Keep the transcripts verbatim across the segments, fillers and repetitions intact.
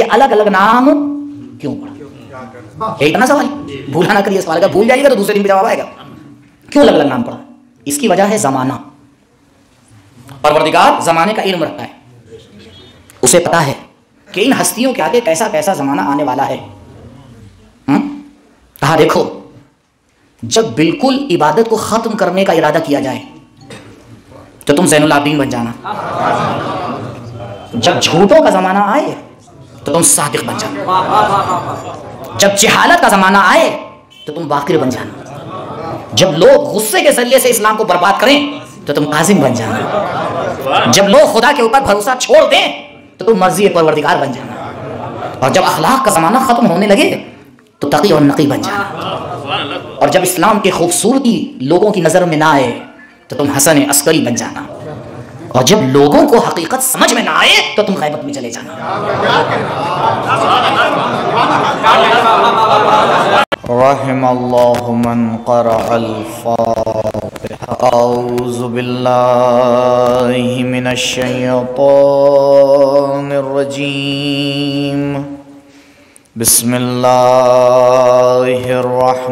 कि अलग अलग नाम क्यों पड़ा? एक ना सवाल, भूला ना करिए सवाल का, भूल जाइएगा तो दूसरे दिन भी जवाब आएगा। क्यों अलग अलग नाम पड़ा? इसकी वजह है जमाना। परवरदिगार जमाने का इल्म रखता है, उसे पता है कि इन हस्तियों के आगे कैसा कैसा जमाना आने वाला है। कहा देखो, जब बिल्कुल इबादत को खत्म करने का इरादा किया जाए तो तुम ज़ैनुल आबिदीन बन जाना। जब झूठों का जमाना आए तो तुम सादिक बन जाना। जब जहालत का जमाना आए तो तुम वाकिर बन जाना। जब लोग गुस्से के जरिए से इस्लाम को बर्बाद करें तो तुम काजिम बन जाना। जब लोग खुदा के ऊपर भरोसा छोड़ दें तो तुम मर्जी परवरदिगार बन जाना। और जब अखलाक का जमाना खत्म होने लगे तो तकी और नकी बन जाना। और जब इस्लाम की खूबसूरती लोगों की नजर में ना आए तो तुम हसन अस्करी बन जाना। और जब लोगों को हकीकत समझ में ना आए तो तुम गैबत में चले जाना। रहमल्लाहु मन क़रअल फ़ातिहा। औज़ु बिल्लाहि मिनश शैतानिर रजीम। बिस्मिल्लाहिर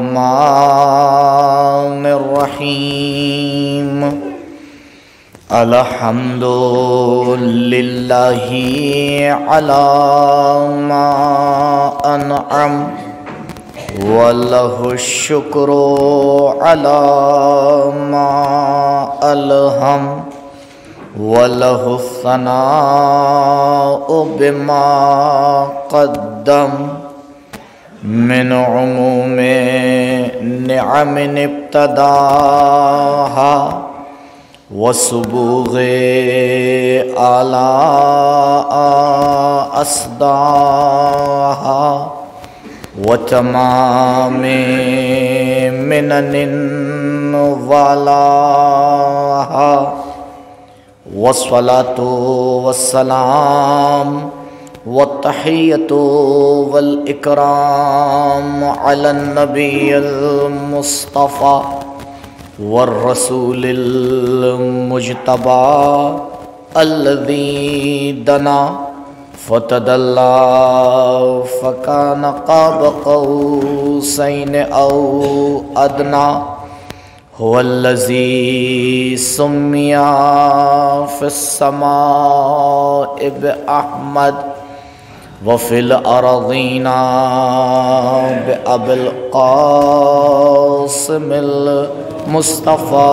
रहमानिर रहीम। अल्हम्दुलिल्लाहि अला मा अनअम वलहु शुक्रू अला मा अलहम वलहु सनाउ बिमा क़द्दम मिन उमूमे निअमिन इब्तदाहा वसुबूग़े आला अस्दाहा वतमामे मिननिन वालाहा वस्सलातु वस्सलाम वत्तहिय्यतु वल इकराम अला नबिय्यिल मुस्तफ़ा वर्रसूलिल मुज्तबा अल्लज़ी दना फ़तदल्ला फ़कान क़ाब क़ौसैन औ अदना हुवल्लज़ी सुम्मिया फ़िस्समाइ बिअहमद व फ़िल अर्ज़ीना बिअबिल क़ासिमिल मुस्तफ़ा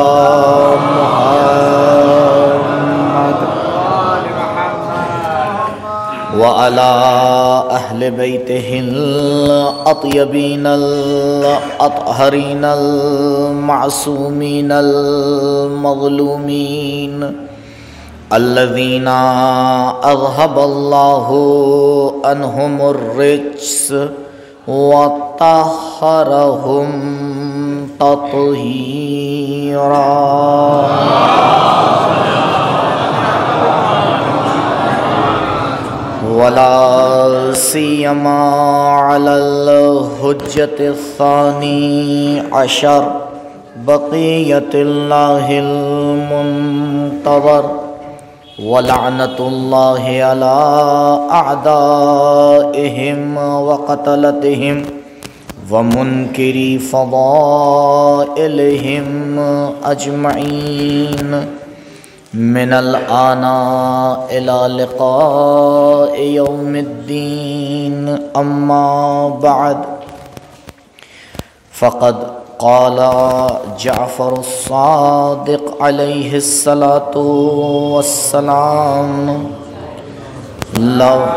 मुहम्मद व अला अहले बैतिहिल अत्यबीनल अतहरीनल मासूमीनल मज़लूमीन अल्लज़ीना अज़हबल्लाहु अन्हुमुर रिज्स व तहरहुम तत्हीरा। वला सियमा अलल हुज्जति सानी अशर बक़ियतिल्लाहिल मुंतज़र व लअनतुल्लाहि अला अअदाइहिम व क़तलतिहिम व मुनकिरी फ़ज़ाइलिहिम अजमईन मिनल आना इला लिक़ाइ यौमिद्दीन। अम्मा बअद फ़क़द क़ाल जाफ़रुस सादिक़ अलैहिस्सलातु वस्सलाम लव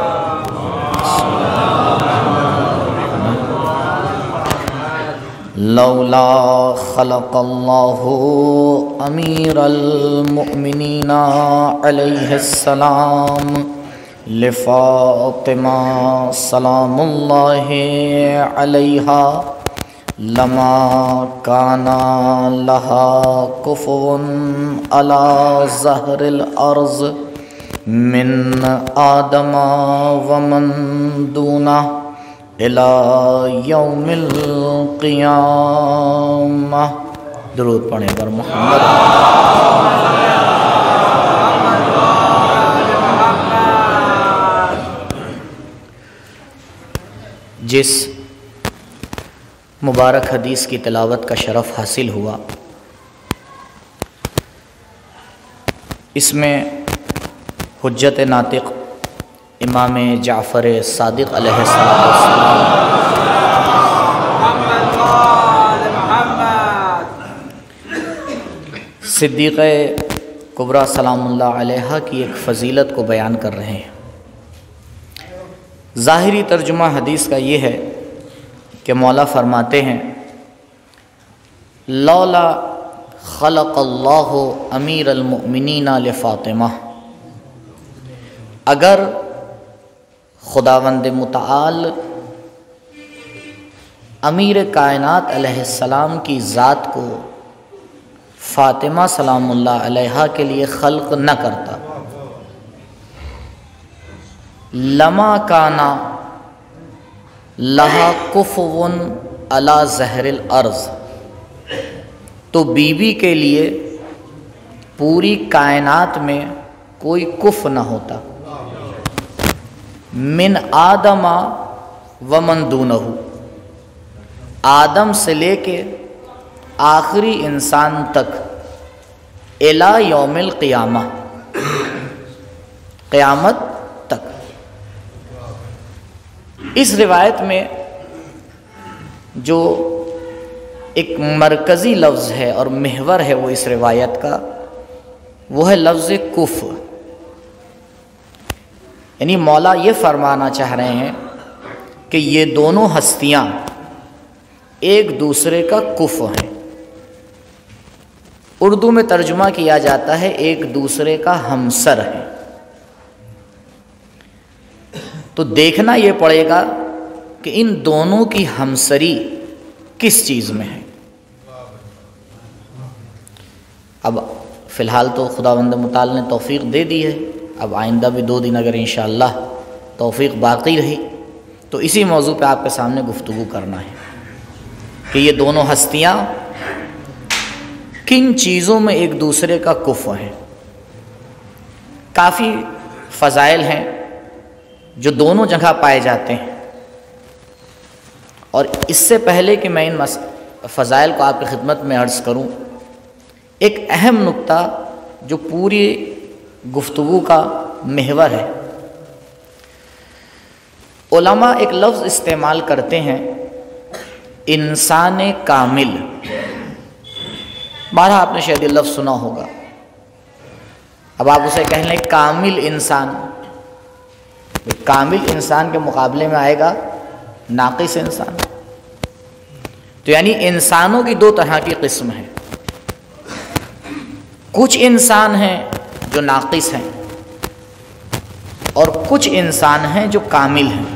लौला खलक़ल्लाहु अमीरल मुअमिनीना अलैहिस्सलाम लिफ़ातिमा सलामुल्लाहि अलैहा लमा काना लहा कुफ़ुवन अला ज़हरिल अर्ज़ मिन आदमा व मन दूना इला यौमिल क़ियामह। दुरूद पढ़े पर मोहम्मद। जिस मुबारक हदीस की तिलावत का शरफ़ हासिल हुआ, इसमें हुज्जत नातिक़ इमाम जाफ़र सादिक़ अलैहिस्सलाम सिद्दीक़ कुबरा सलामुल्लाह अलैहा की एक फ़जीलत को बयान कर रहे हैं। ज़ाहिरी तर्जुमा हदीस का ये है कि मौला फरमाते हैं, लौला खलक़ल्लाहु अमीरल मुअमिनीना ले फ़ातिमा, अगर खुदावंद मुतआल अमीर कायनात अलैहिस्सलाम की ज़ात को फ़ातिमा सलामुल्लाह अलैहा के लिए खल्क़ न करता, लमा काना लहा कुफ़ुन अला ज़हरिल अर्ज़, तो बीबी के लिए पूरी कायनात में कोई कुफ़ न होता। मिन आदमा व मन दूनहु, आदम से लेके आखिरी इंसान तक, इला यौमिल क़ियामा, क़यामत तक। इस रिवायत में जो एक मरकज़ी लफ्ज़ है और महवर है वो इस रिवायत का, वो है लफ्ज़ कुफ़। यानी मौला ये फरमाना चाह रहे हैं कि ये दोनों हस्तियाँ एक दूसरे का कुफ़ हैं। उर्दू में तर्जुमा किया जाता है एक दूसरे का हमसर है। तो देखना ये पड़ेगा कि इन दोनों की हमसरी किस चीज़ में है। अब फ़िलहाल तो खुदावंद मुताल ने तौफ़ीक़ दे दी है, अब आइंदा भी दो दिन अगर इंशाअल्लाह तौफ़ीक़ बाक़ी रही तो इसी मौजू पे आपके सामने गुफ्तगू करना है कि ये दोनों हस्तियाँ किन चीज़ों में एक दूसरे का कुफ़ हैं। काफ़ी फ़ज़ाइल हैं जो दोनों जगह पाए जाते हैं, और इससे पहले कि मैं इन फ़ज़ाइल को आपकी खिदमत में अर्ज़ करूं, एक अहम नुक्ता जो पूरी गुफ्तगू का महवर है। उलमा एक लफ्ज़ इस्तेमाल करते हैं, इंसान कामिल। बारह आपने शायद ये लफ्ज़ सुना होगा। अब आप उसे कह लें कामिल इंसान, कामिल इंसान के मुकाबले में आएगा नाक़िस इंसान। तो यानी इंसानों की दो तरह की किस्म है, कुछ इंसान हैं जो नाक़िस हैं और कुछ इंसान हैं जो कामिल हैं।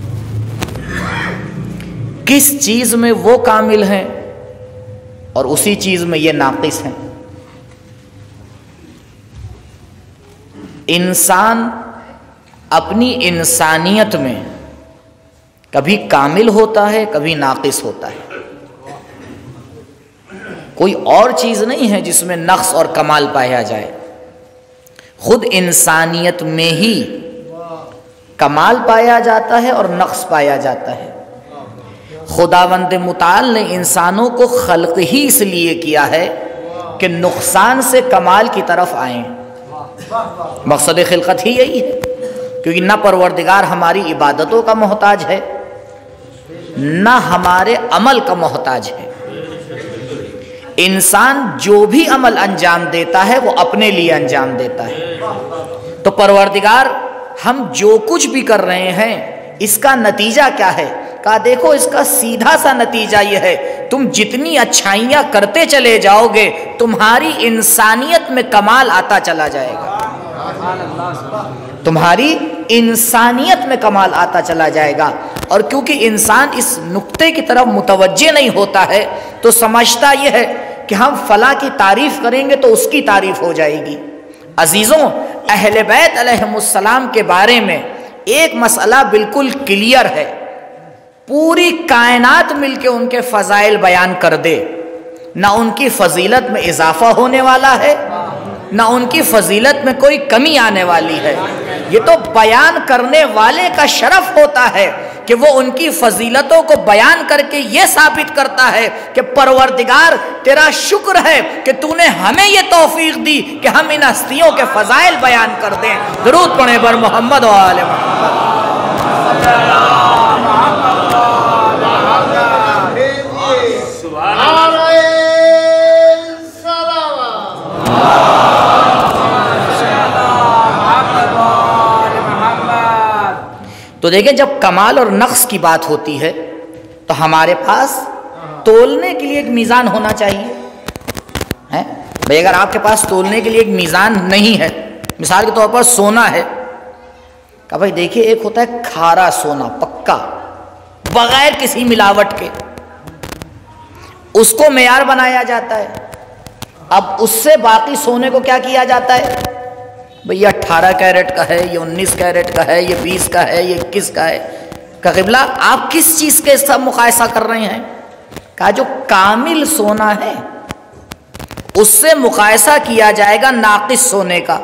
किस चीज़ में वो कामिल हैं और उसी चीज़ में ये नाक़िस हैं। इंसान अपनी इंसानियत में कभी कामिल होता है, कभी नाक़िस होता है। कोई और चीज़ नहीं है जिसमें नक़्स और कमाल पाया जाए, खुद इंसानियत में ही कमाल पाया जाता है और नक़्स पाया जाता है। खुदावंद मुताल ने इंसानों को खल्क़ ही इसलिए किया है कि नुक़सान से कमाल की तरफ आएँ। मकसद खिलकत ही यही है, क्योंकि न परवरदिगार हमारी इबादतों का मोहताज है, न हमारे अमल का मोहताज है। इंसान जो भी अमल अंजाम देता है वो अपने लिए अंजाम देता है। तो परवरदिगार हम जो कुछ भी कर रहे हैं इसका नतीजा क्या है? कहा देखो इसका सीधा सा नतीजा ये है, तुम जितनी अच्छाइयाँ करते चले जाओगे तुम्हारी इंसानियत में कमाल आता चला जाएगा, तुम्हारी इंसानियत में कमाल आता चला जाएगा। और क्योंकि इंसान इस नुक्ते की तरफ मुतवज्जे नहीं होता है तो समझता यह है कि हम फला की तारीफ करेंगे तो उसकी तारीफ हो जाएगी। अजीज़ों, अहले बैत अलैहिमुस्सलाम के बारे में एक मसला बिल्कुल क्लियर है, पूरी कायनात मिलके उनके फ़ज़ाइल बयान कर दे, ना उनकी फ़जीलत में इजाफा होने वाला है ना उनकी फ़जीलत में कोई कमी आने वाली है। ये तो बयान करने वाले का शरफ होता है कि वो उनकी फजीलतों को बयान करके ये साबित करता है कि परवरदिगार तेरा शुक्र है कि तूने हमें ये तौफीक दी कि हम इन हस्तियों के फजाइल बयान कर दें। दुरूद पढ़े बर मोहम्मद व आले मोहम्मद। तो देखिए, जब कमाल और नक्स की बात होती है तो हमारे पास तोलने के लिए एक मीज़ान होना चाहिए, है भाई। अगर आपके पास तोलने के लिए एक मीज़ान नहीं है, मिसाल के तौर पर सोना है, कहा भाई देखिए, एक होता है खारा सोना पक्का बगैर किसी मिलावट के, उसको मेयार बनाया जाता है। अब उससे बाकी सोने को क्या किया जाता है, भैया अट्ठारह कैरेट का है, ये उन्नीस कैरेट का है, ये बीस का है, ये इक्कीस का है। का क़िबला आप किस चीज़ के सब मुकायसा कर रहे हैं? कहा जो कामिल सोना है उससे मुकायसा किया जाएगा नाकिस सोने का।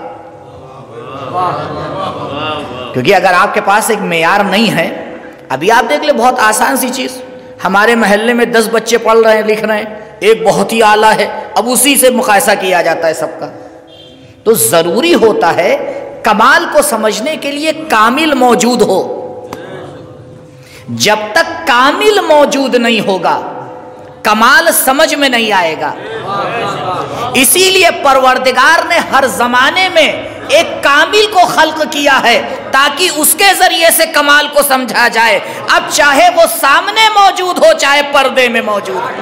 क्योंकि अगर आपके पास एक मेयार नहीं है, अभी आप देख ले बहुत आसान सी चीज़, हमारे मोहल्ले में दस बच्चे पढ़ रहे हैं, लिख रहे हैं, एक बहुत ही आला है, अब उसी से मुकायसा किया जाता है सबका। तो ज़रूरी होता है कमाल को समझने के लिए कामिल मौजूद हो। जब तक कामिल मौजूद नहीं होगा कमाल समझ में नहीं आएगा। इसीलिए परवरदिगार ने हर जमाने में एक कामिल को खल्क किया है ताकि उसके जरिए से कमाल को समझा जाए। अब चाहे वो सामने मौजूद हो चाहे पर्दे में मौजूद हो।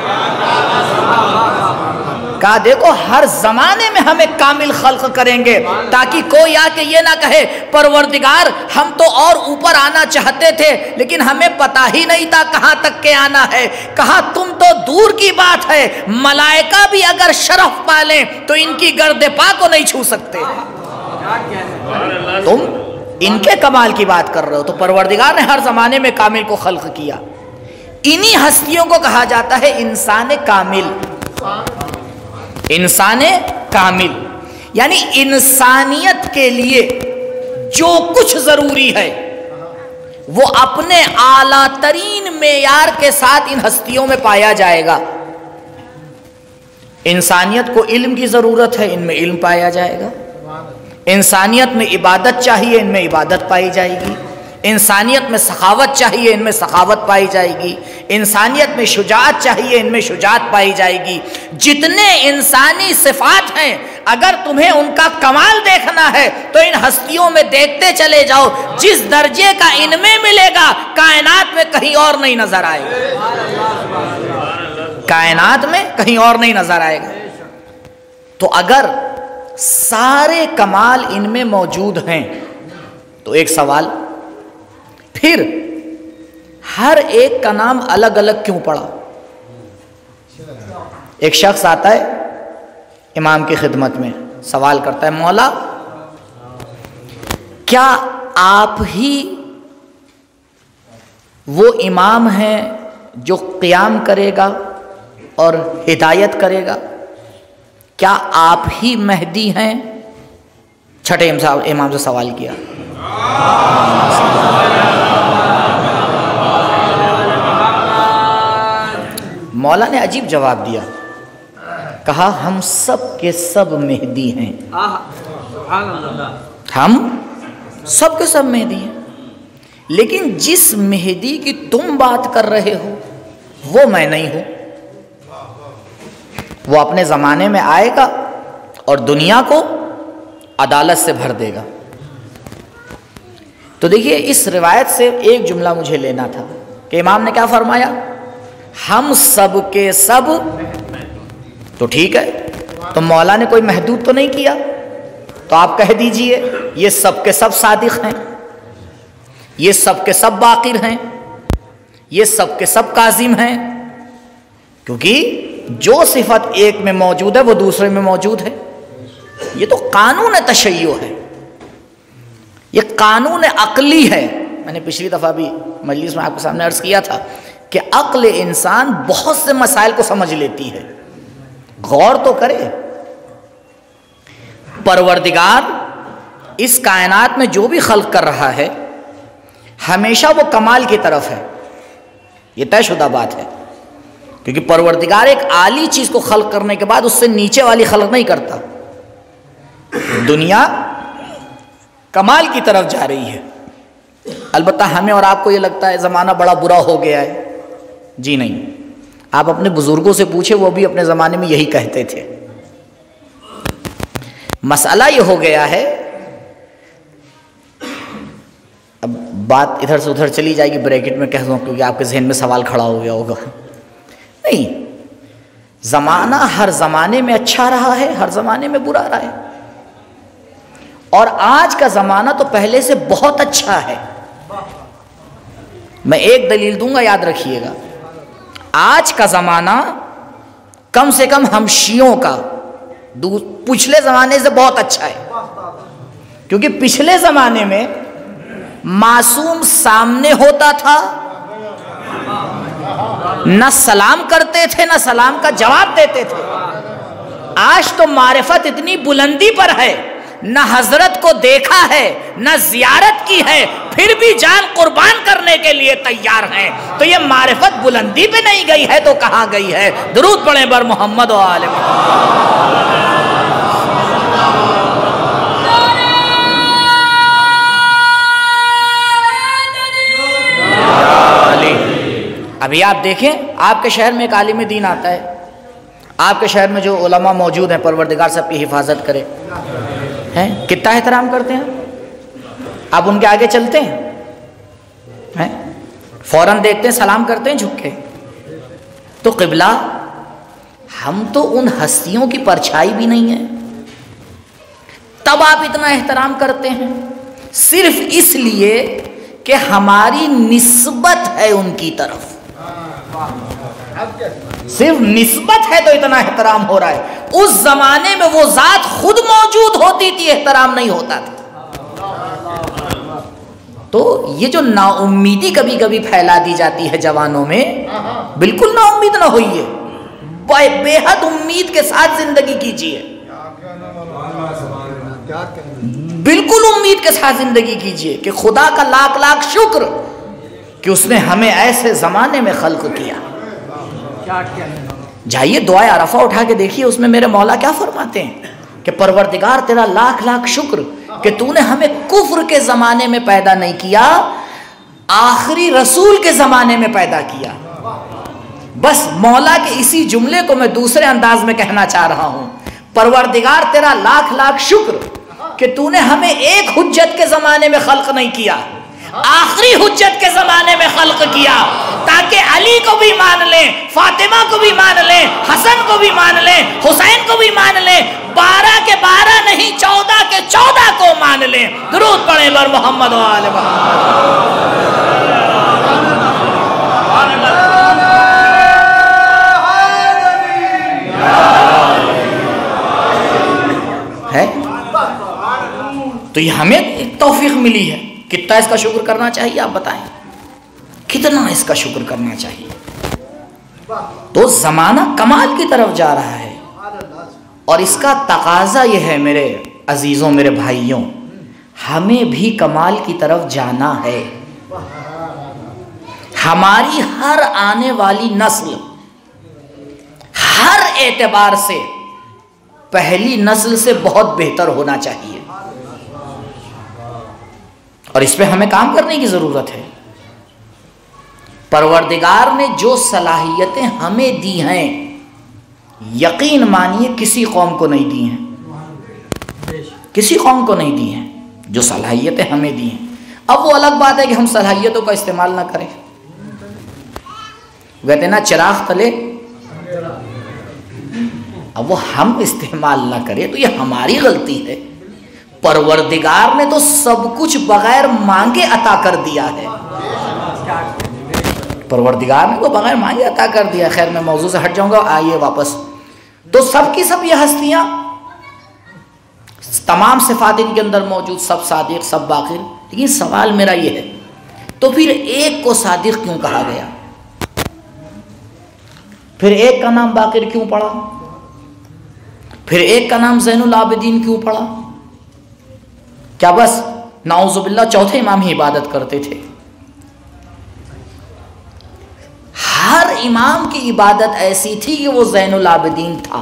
कहा देखो हर जमाने में हमें कामिल खल्क करेंगे ताकि कोई आके ये ना कहे परवरदिगार हम तो और ऊपर आना चाहते थे लेकिन हमें पता ही नहीं था कहाँ तक के आना है। कहा तुम तो दूर की बात है, मलाइका भी अगर शरफ पाले तो इनकी गर्दे पा को नहीं छू सकते। तुम इनके कमाल की बात कर रहे हो। तो परवरदिगार ने हर जमाने में कामिल को खल्क किया। इन्हीं हस्तियों को कहा जाता है इंसान कामिल। इंसान कामिल यानी इंसानियत के लिए जो कुछ जरूरी है वो अपने आला तरीन मेयार के साथ इन हस्तियों में पाया जाएगा। इंसानियत को इल्म की जरूरत है, इनमें इल्म पाया जाएगा। इंसानियत में इबादत चाहिए, इनमें इबादत पाई जाएगी। इंसानियत में सखावत चाहिए, इनमें सखावत पाई जाएगी। इंसानियत में शुजाअत चाहिए, इनमें शुजाअत पाई जाएगी। जितने इंसानी सिफात हैं अगर तुम्हें उनका कमाल देखना है तो इन हस्तियों में देखते चले जाओ। जिस दर्जे का इनमें मिलेगा कायनात में कहीं और नहीं नजर आएगा। कायनात में कहीं और नहीं नजर आएगा। तो अगर सारे कमाल इनमें मौजूद हैं तो एक सवाल, फिर हर एक का नाम अलग अलग क्यों पड़ा? एक शख्स आता है इमाम की खिदमत में, सवाल करता है मौला क्या आप ही वो इमाम हैं जो क़ियाम करेगा और हिदायत करेगा? क्या आप ही मेहदी हैं? छठे इमाम से सवाल किया। मौला ने अजीब जवाब दिया, कहा हम सब के सब मेहदी हैं। हम सब के सब मेहदी हैं, लेकिन जिस मेहदी की तुम बात कर रहे हो वो मैं नहीं हूं। वो अपने ज़माने में आएगा और दुनिया को अदालत से भर देगा। तो देखिए इस रिवायत से एक जुमला मुझे लेना था कि इमाम ने क्या फरमाया, हम सब के सब। तो ठीक है, तो मौला ने कोई महदूद तो नहीं किया, तो आप कह दीजिए ये सब के सब सादिक हैं, ये सब के सब बाकिर हैं, ये सब के सब काजिम हैं। क्योंकि जो सिफत एक में मौजूद है वो दूसरे में मौजूद है। ये तो कानून तशय्यो है, ये कानून अक्ली है। मैंने पिछली दफ़ा भी मजलिस में आपके सामने अर्ज़ किया था कि अक्ल इंसान बहुत से मसाइल को समझ लेती है। गौर तो करे, परवरदिगार इस कायनात में जो भी खल्क कर रहा है हमेशा वो कमाल की तरफ है, ये तयशुदा बात है। क्योंकि परवरदिगार एक आली चीज को खल्क करने के बाद उससे नीचे वाली खल्क नहीं करता। दुनिया कमाल की तरफ जा रही है। अलबत्ता हमें और आपको ये लगता है ज़माना बड़ा बुरा हो गया है। जी नहीं, आप अपने बुजुर्गों से पूछे, वो भी अपने ज़माने में यही कहते थे। मसला ये हो गया है, अब बात इधर से उधर चली जाएगी, ब्रैकेट में कह दूँ क्योंकि आपके जहन में सवाल खड़ा हो गया होगा। नहीं, ज़माना हर ज़माने में अच्छा रहा है, हर ज़माने में बुरा रहा है। और आज का ज़माना तो पहले से बहुत अच्छा है। मैं एक दलील दूंगा, याद रखिएगा। आज का ज़माना कम से कम हम शियों का पिछले ज़माने से बहुत अच्छा है। क्योंकि पिछले ज़माने में मासूम सामने होता था, न सलाम करते थे न सलाम का जवाब देते थे। आज तो मारिफत इतनी बुलंदी पर है, न हजरत को देखा है न जियारत की है, फिर भी जान कुर्बान करने के लिए तैयार हैं। तो ये मारिफत बुलंदी पे नहीं गई है तो कहाँ गई है? दुरूद पढ़े बर मोहम्मद व आले मोहम्मद। अभी आप देखें, आपके शहर में एक आलिम दीन आता है, आपके शहर में जो उलमा मौजूद हैं, परवरदिगार सबकी हिफाजत करे, हैं, कितना एहतराम करते हैं। आप उनके आगे चलते हैं, हैं, फौरन देखते हैं, सलाम करते हैं झुक के। तो क़िबला, हम तो उन हस्तियों की परछाई भी नहीं है, तब आप इतना एहतराम करते हैं सिर्फ इसलिए कि हमारी निस्बत है उनकी तरफ। सिर्फ निस्बत है तो इतना एहतराम हो रहा है। उस जमाने में वो जात खुद मौजूद होती थी, एहतराम नहीं होता था। तो ये जो नाउम्मीदी कभी कभी फैला दी जाती है जवानों में, बिल्कुल नाउम्मीद ना होइए, बेहद उम्मीद के साथ जिंदगी कीजिए। बिल्कुल उम्मीद के साथ जिंदगी कीजिए कि खुदा का लाख लाख शुक्र कि उसने हमें ऐसे जमाने में खल्क किया। जाइए दुआए अरफा उठा के देखिए, उसमें मेरे मौला क्या फरमाते हैं कि परवरदिगार तेरा लाख लाख शुक्र कि तूने हमें कुफ्र के जमाने में पैदा नहीं किया, आखिरी रसूल के जमाने में पैदा किया। बस मौला के इसी जुमले को मैं दूसरे अंदाज में कहना चाह रहा हूं, परवरदिगार तेरा लाख लाख शुक्र कि तूने हमें एक हुज्जत के जमाने में खल्क नहीं किया, आखिरी हुज्जत के जमाने में खल्क किया, ताकि अली को भी मान लें, फातिमा को भी मान लें, हसन को भी मान लें, हुसैन को भी मान लें, बारह के बारह नहीं चौदह के चौदह को मान लें। दुरूद पढ़े बर मोहम्मद व आले मोहम्मद। है तो ये हमें एक तौफीक मिली है। कितना इसका शुक्र करना चाहिए आप बताएं, कितना इसका शुक्र करना चाहिए। तो जमाना कमाल की तरफ जा रहा है और इसका तकाजा यह है मेरे अजीजों, मेरे भाइयों, हमें भी कमाल की तरफ जाना है। हमारी हर आने वाली नस्ल हर एतबार से पहली नस्ल से बहुत बेहतर होना चाहिए और इस पे हमें काम करने की जरूरत है। परवरदिगार ने जो सलाहियतें हमें दी हैं, यकीन मानिए किसी कौम को नहीं दी हैं, किसी कौम को नहीं दी हैं जो सलाहियतें हमें दी हैं। अब वो अलग बात है कि हम सलाहियतों का इस्तेमाल ना करें। कहते ना चिराग तले, अब वो हम इस्तेमाल ना करें तो ये हमारी गलती है। परवरदिगार ने तो सब कुछ बगैर मांगे अता कर दिया है। परवरदिगार ने तो बगैर मांगे अता कर दिया। खैर मैं मौजू से हट जाऊंगा, आइए वापस। तो सबकी सब ये हस्तियां, तमाम सिफात इनके अंदर मौजूद, सब सादिक सब बाकिर। लेकिन सवाल मेरा ये है, तो फिर एक को सादिक क्यों कहा गया? फिर एक का नाम बाकिर क्यों पड़ा? फिर एक का नाम ज़ैनुल आबिदीन क्यों पड़ा? क्या बस नाउज़ुबिल्लाह चौथे इमाम ही इबादत करते थे? इमाम की इबादत ऐसी थी कि वो ज़ैनुल आबिदीन था।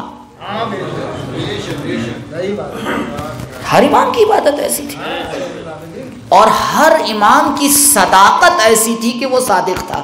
हर इमाम की इबादत ऐसी थी और हर इमाम की सदाकत ऐसी थी कि वो सादिक था।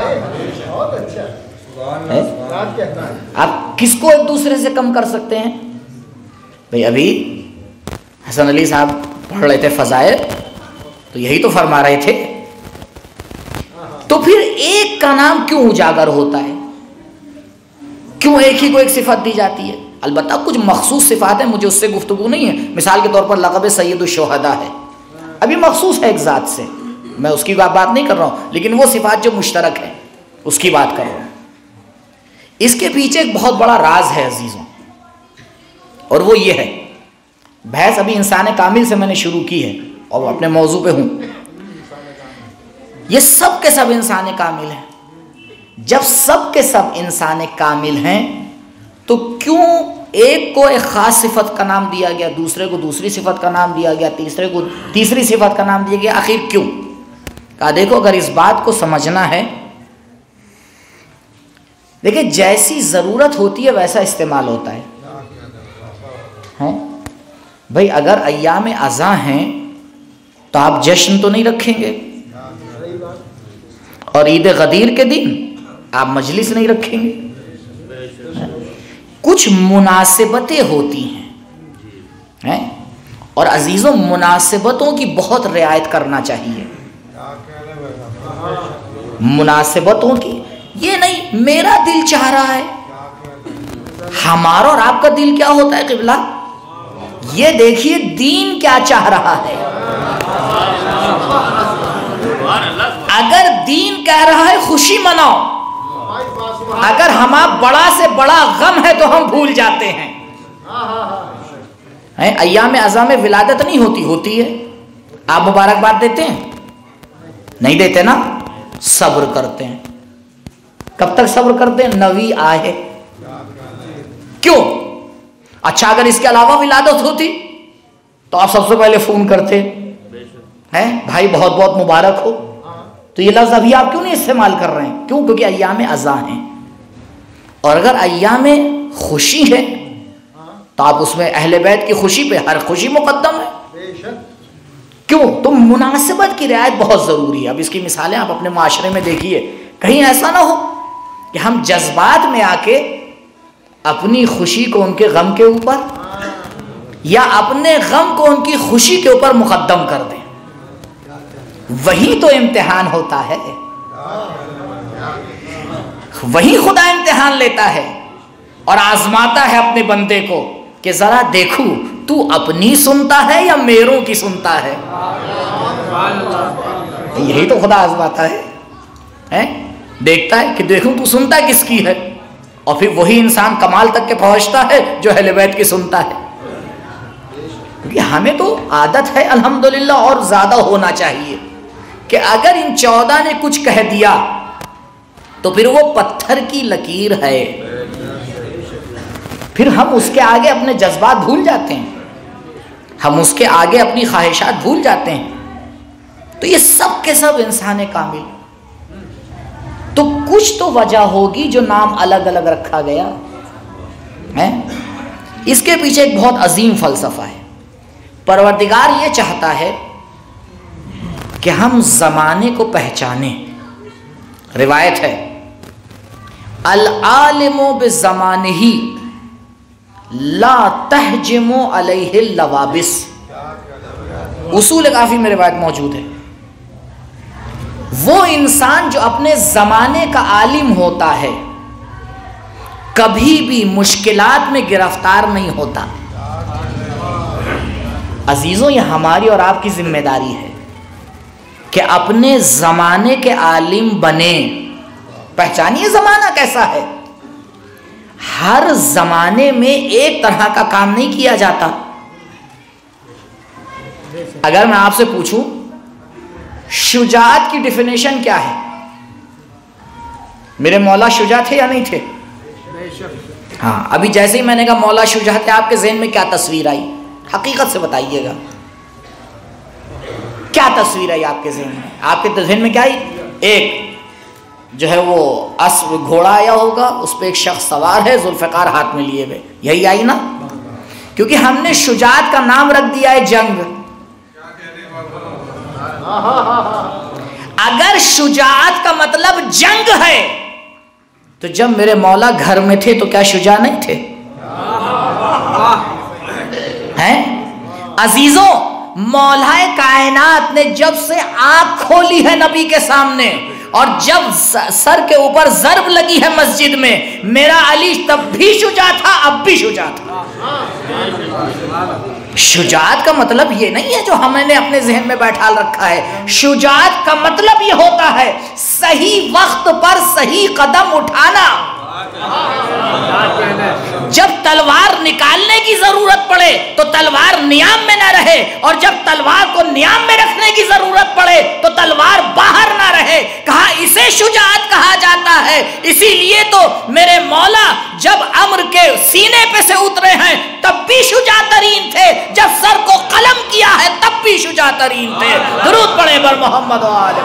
आप किसको एक दूसरे से कम कर सकते हैं? भाई अभी हसन अली साहब पढ़ रहे थे फजाइल, तो यही तो फरमा रहे थे। तो फिर एक का नाम क्यों उजागर होता है? क्यों एक ही को एक सिफत दी जाती है? अलबत्ता कुछ मखसूस सिफात है, मुझे उससे गुफ्तगू नहीं है। मिसाल के तौर पर लक़ब सैयदुश्शुहदा है, अभी मखसूस है एक ज़ात से, मैं उसकी बात नहीं कर रहा हूँ, लेकिन वो सिफात जो मुश्तरक है उसकी बात कर रहा हूँ। इसके पीछे एक बहुत बड़ा राज है अजीज़ों, और वो ये है, बहस अभी इंसान कामिल से मैंने शुरू की है और अपने मौजू पे हूँ। ये सब के सब इंसान कामिल हैं। जब सब के सब इंसान कामिल हैं तो क्यों एक को एक ख़ास सिफत का नाम दिया गया, दूसरे को दूसरी सिफत का नाम दिया गया, तीसरे को तीसरी सिफत का नाम दिया गया? आखिर क्यों? कहा देखो, अगर इस बात को समझना है, देखिए जैसी ज़रूरत होती है वैसा इस्तेमाल होता है, है? भाई अगर अय्याम अज़ा हैं तो आप जश्न तो नहीं रखेंगे, और ईद गदीर के दिन आप मजलिस नहीं रखेंगे। कुछ मुनासिबतें होती हैं, हैं? और अजीज़ों मुनासिबतों की बहुत रियायत करना चाहिए। मुनासिबतों की, ये नहीं मेरा दिल चाह रहा है, हमारा और आपका दिल क्या होता है क़िबला, ये देखिए दीन क्या चाह रहा है। अगर दीन कह रहा है खुशी मनाओ, अगर हमारा बड़ा से बड़ा गम है तो हम भूल जाते हैं। हैं अय्याम अज़ा में विलादत नहीं होती, होती है। आप मुबारकबाद देते हैं? नहीं देते ना, सब्र करते हैं। कब तक सब्र करते हैं? नवी आए। क्यों? अच्छा अगर इसके अलावा विलादत होती तो आप सबसे पहले फोन करते हैं, भाई बहुत बहुत मुबारक हो। तो ये लफ्ज़ अभी आप क्यों नहीं इस्तेमाल कर रहे हैं? क्यों? क्योंकि अय्याम अज़ा हैं। और अगर अय्याम खुशी है तो आप उसमें अहले बैत की खुशी पे हर खुशी मुकद्दम है। क्यों? तो मुनासिबत की रियायत बहुत ज़रूरी है। अब इसकी मिसालें आप अपने माशरे में देखिए, कहीं ऐसा ना हो कि हम जज्बात में आके अपनी खुशी को उनके गम के ऊपर, या अपने गम को उनकी खुशी के ऊपर मुकद्दम कर दें। वही तो इम्तिहान होता है, वही खुदा इम्तिहान लेता है और आजमाता है अपने बंदे को कि जरा देखूं तू अपनी सुनता है या मेरों की सुनता है। यही तो खुदा आजमाता है, हैं? देखता है कि देखूं तू सुनता किसकी है, और फिर वही इंसान कमाल तक के पहुंचता है जो अहले बैत की सुनता है। क्योंकि हमें तो आदत है अल्हम्दुलिल्लाह, और ज्यादा होना चाहिए, कि अगर इन चौदह ने कुछ कह दिया तो फिर वो पत्थर की लकीर है, फिर हम उसके आगे अपने जज्बात भूल जाते हैं, हम उसके आगे अपनी ख्वाहिशात भूल जाते हैं। तो ये सब के सब इंसान कामिल, तो कुछ तो वजह होगी जो नाम अलग अलग रखा गया है। इसके पीछे एक बहुत अजीम फलसफा है। परवरदिगार ये चाहता है कि हम ज़माने को पहचाने। रिवायत है, अल आलिमो बिज़मानिही ला तहजिमो अलैहि लवाबिस। उसूल काफ़ी में रिवायत मौजूद है। वो इंसान जो अपने ज़माने का आलिम होता है कभी भी मुश्किलात में गिरफ्तार नहीं होता। अजीज़ों, ये हमारी और आपकी जिम्मेदारी है कि अपने ज़माने के आलिम बने। पहचानिए ज़माना कैसा है। हर ज़माने में एक तरह का काम नहीं किया जाता। अगर मैं आपसे पूछूं शुजाअत की डिफिनेशन क्या है, मेरे मौला शुजा थे या नहीं थे? हाँ, अभी जैसे ही मैंने कहा मौला शुजा थे, आपके ज़हन में क्या तस्वीर आई? हकीकत से बताइएगा, क्या तस्वीर आई आपके ज़हन में? आपके ज़हन में क्या आई? एक, जो है वो अस्व घोड़ा आया होगा, उस पर एक शख्स सवार है जुल्फ़िकार हाथ में लिए हुए, यही आई ना? क्योंकि हमने शुजात का नाम रख दिया है जंग। अगर शुजात का मतलब जंग है तो जब मेरे मौला घर में थे तो क्या शुजा नहीं थे? हैं अजीजों, मौलाए कायनात ने जब से आंख खोली है नबी के सामने और जब सर के ऊपर ज़र्ब लगी है मस्जिद में, मेरा अली तब भी शुजा था, अब भी शुजा था। शुजात का मतलब ये नहीं है जो हमने अपने जहन में बैठा रखा है। शुजात का मतलब ये होता है सही वक्त पर सही कदम उठाना। जब तलवार निकालने की जरूरत पड़े तो तलवार नियाम में ना रहे, और जब तलवार को नियाम में रखने की जरूरत पड़े तो तलवार बाहर ना रहे। कहा इसे शुजात कहा जाता है। इसीलिए तो मेरे मौला जब अम्र के सीने पे से उतरे हैं तब भी शुजा तरीन थे, जब सर को कलम किया है तब भी शुजा तरीन थे। दुरूद पढ़े बर मोहम्मद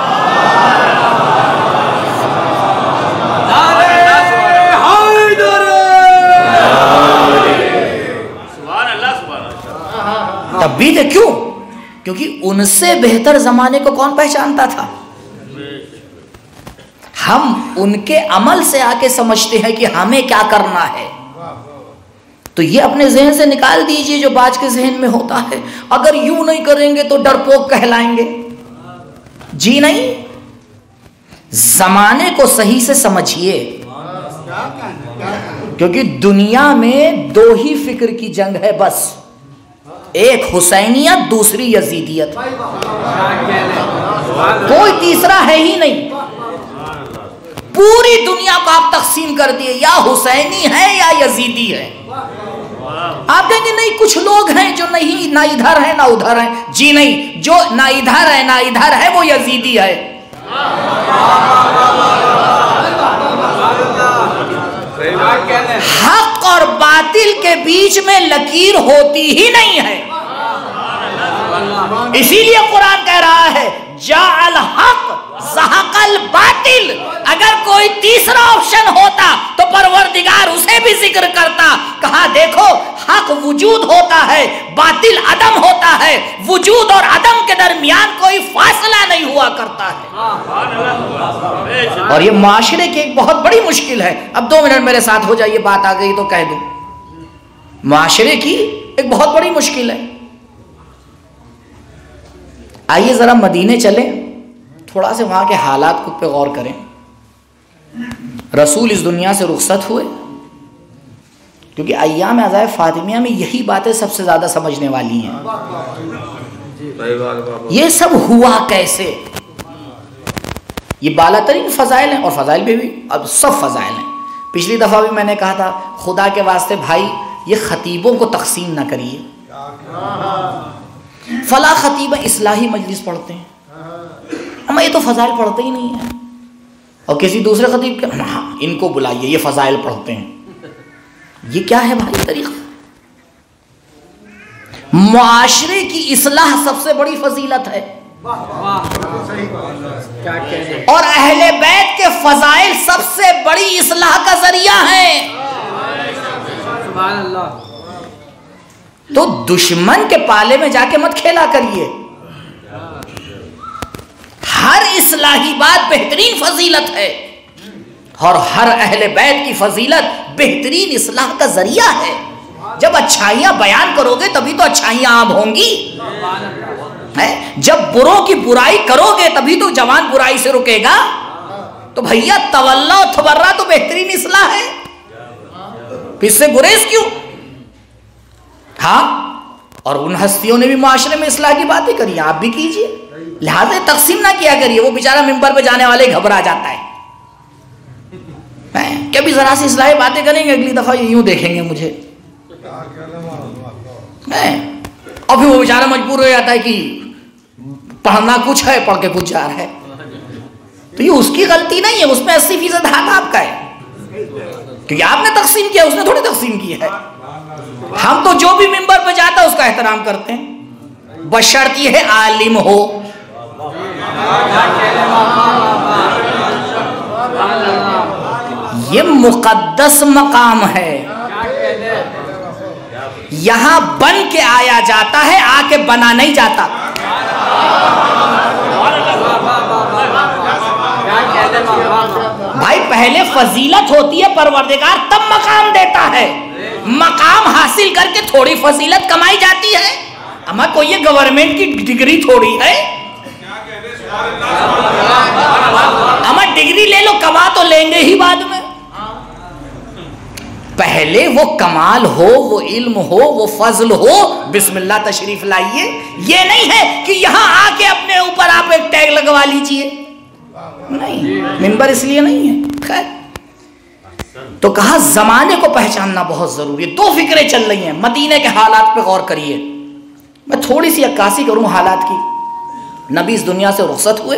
तब भी थे। क्यों? क्योंकि उनसे बेहतर जमाने को कौन पहचानता था? हम उनके अमल से आके समझते हैं कि हमें क्या करना है। तो ये अपने जहन से निकाल दीजिए जो बाज के जहन में होता है। अगर यूं नहीं करेंगे तो डरपोक कहलाएंगे। जी नहीं, जमाने को सही से समझिए, क्योंकि दुनिया में दो ही फिक्र की जंग है बस, एक हुसैनियत, दूसरी यजीदियत। कोई तीसरा है ही नहीं। पूरी दुनिया को आप तकसीम कर दिए, या हुसैनी है या यजीदी है। आप कहेंगे नहीं कुछ लोग हैं जो नहीं, ना इधर है ना उधर है। जी नहीं, जो ना इधर है ना इधर है वो यजीदी है। हक और बातिल के बीच में लकीर होती ही नहीं है। इसीलिए कुरान कह रहा है जाअल हक ज़हक़ल बातिल। अगर कोई तीसरा ऑप्शन होता तो परवरदिगार उसे भी जिक्र करता। कहा देखो हक वजूद होता है, बातिल अदम होता है। वजूद और अदम के दरमियान कोई फासला नहीं हुआ करता है। और ये माशरे की एक बहुत बड़ी मुश्किल है। अब दो मिनट मेरे साथ हो जाइए, बात आ गई तो कह दूं। माशरे की एक बहुत बड़ी मुश्किल है। आइए जरा मदीने चलें, थोड़ा से वहां के हालात को पे गौर करें। रसूल इस दुनिया से रुखसत हुए, क्योंकि अय्याम अज़ाए फातिमिया में यही बातें सबसे ज्यादा समझने वाली हैं। ये सब हुआ कैसे? ये बालातरीन फजाइल हैं, और फजाइल भी, भी अब सब फजाइल हैं। पिछली दफा भी मैंने कहा था खुदा के वास्ते भाई ये खतीबों को तकसीम ना करिए। फला खतीब इस्लाही मजलिस पढ़ते हैं, हम ये तो फजाइल पढ़ते ही नहीं है। और किसी दूसरे खतीब के हाँ इनको बुलाइए, ये फजाइल पढ़ते हैं। ये क्या है भाई तरीका? मुआशरे की इस्लाह सबसे बड़ी फजीलत है, और अहले बैत के फजाइल सबसे बड़ी इस्लाह का जरिया है। तो दुश्मन के पाले में जाके मत खेला करिए। हर इस्लाही बात बेहतरीन फजीलत है, और हर अहले बैत की फजीलत बेहतरीन इस्लाह का जरिया है। जब अच्छाइयां बयान करोगे तभी तो अच्छाइयां आम होंगी, है? जब बुरों की बुराई करोगे तभी तो जवान बुराई से रुकेगा। तो भैया तवल्ला थबर्रा तो बेहतरीन इस्लाह है, इससे गुरेज क्यों? हाँ, और उन हस्तियों ने भी माशरे में इस्लाह की बातें करी, आप भी कीजिए। लिहाजा तकसीम ना किया करिए। वो बेचारा मिंबर पे जाने वाले घबरा जाता है, कभी जरा सी इस्लाही बातें करेंगे, अगली दफा ये यूं देखेंगे मुझे, और फिर वो बेचारा मजबूर हो जाता है कि पढ़ना कुछ है, पढ़ के कुछ जा रहा है। तो ये उसकी गलती नहीं है, उसमें अस्सी फीसद हाथ आपका है, क्योंकि आपने तकसीम किया, उसने थोड़ी तकसीम की है। हम तो जो भी मिंबर पे जाता है उसका एहतराम करते हैं, बशर्त ये है आलिम हो। ये मुकद्दस मकाम है, यहां बन के आया जाता है, आके बना नहीं जाता। भाई पहले फजीलत होती है, परवरदिगार तब मकाम देता है। मकाम हासिल करके थोड़ी फजीलत कमाई जाती है। अमा कोई ये गवर्नमेंट की डिग्री थोड़ी है, अमा डिग्री ले लो, कमा तो लेंगे ही बाद में। पहले वो कमाल हो, वो इल्म हो, वो फजल हो, बिस्मिल्लाह तशरीफ लाइए। ये नहीं है कि यहां आके अपने ऊपर आप एक टैग लगवा लीजिए, नहीं, मिंबर इसलिए नहीं है। खैर, तो कहा जमाने को पहचानना बहुत जरूरी है। दो फिक्रें चल रही हैं, मदीने के हालात पे गौर करिए। मैं थोड़ी सी अक्कासी करूं हालात की। नबी इस दुनिया से रुखसत हुए,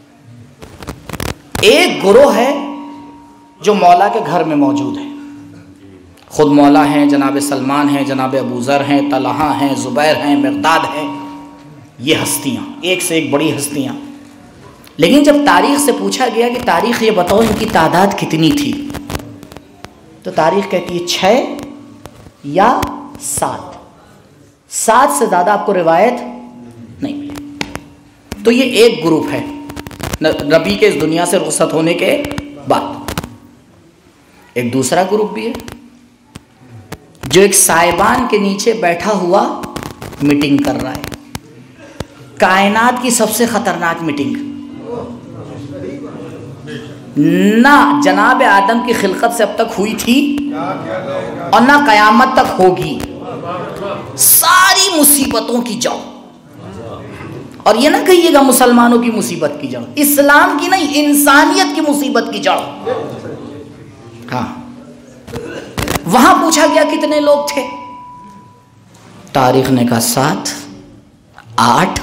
एक गुरोह है जो मौला के घर में मौजूद है। खुद मौला हैं, जनाब सलमान हैं, जनाब अबू ज़र हैं, तलहा हैं, ज़ुबैर हैं, मिक़दाद हैं। ये हस्तियाँ एक से एक बड़ी हस्तियाँ। लेकिन जब तारीख़ से पूछा गया कि तारीख़ ये बताओ इनकी तादाद कितनी थी, तो तारीख़ कहती है छः या सात। सात से ज़्यादा आपको रिवायत नहीं मिली। तो ये एक ग्रुप है नबी के इस दुनिया से रुखसत होने के बाद। एक दूसरा ग्रुप भी है जो एक साइबान के नीचे बैठा हुआ मीटिंग कर रहा है। कायनात की सबसे खतरनाक मीटिंग। ना जनाब आदम की खिलकत से अब तक हुई थी और ना कयामत तक होगी। सारी मुसीबतों की जड़, और ये ना कहिएगा मुसलमानों की मुसीबत की जड़, इस्लाम की नहीं, इंसानियत की मुसीबत की जड़। हाँ, वहां पूछा गया कितने लोग थे, तारीख ने कहा सात, आठ।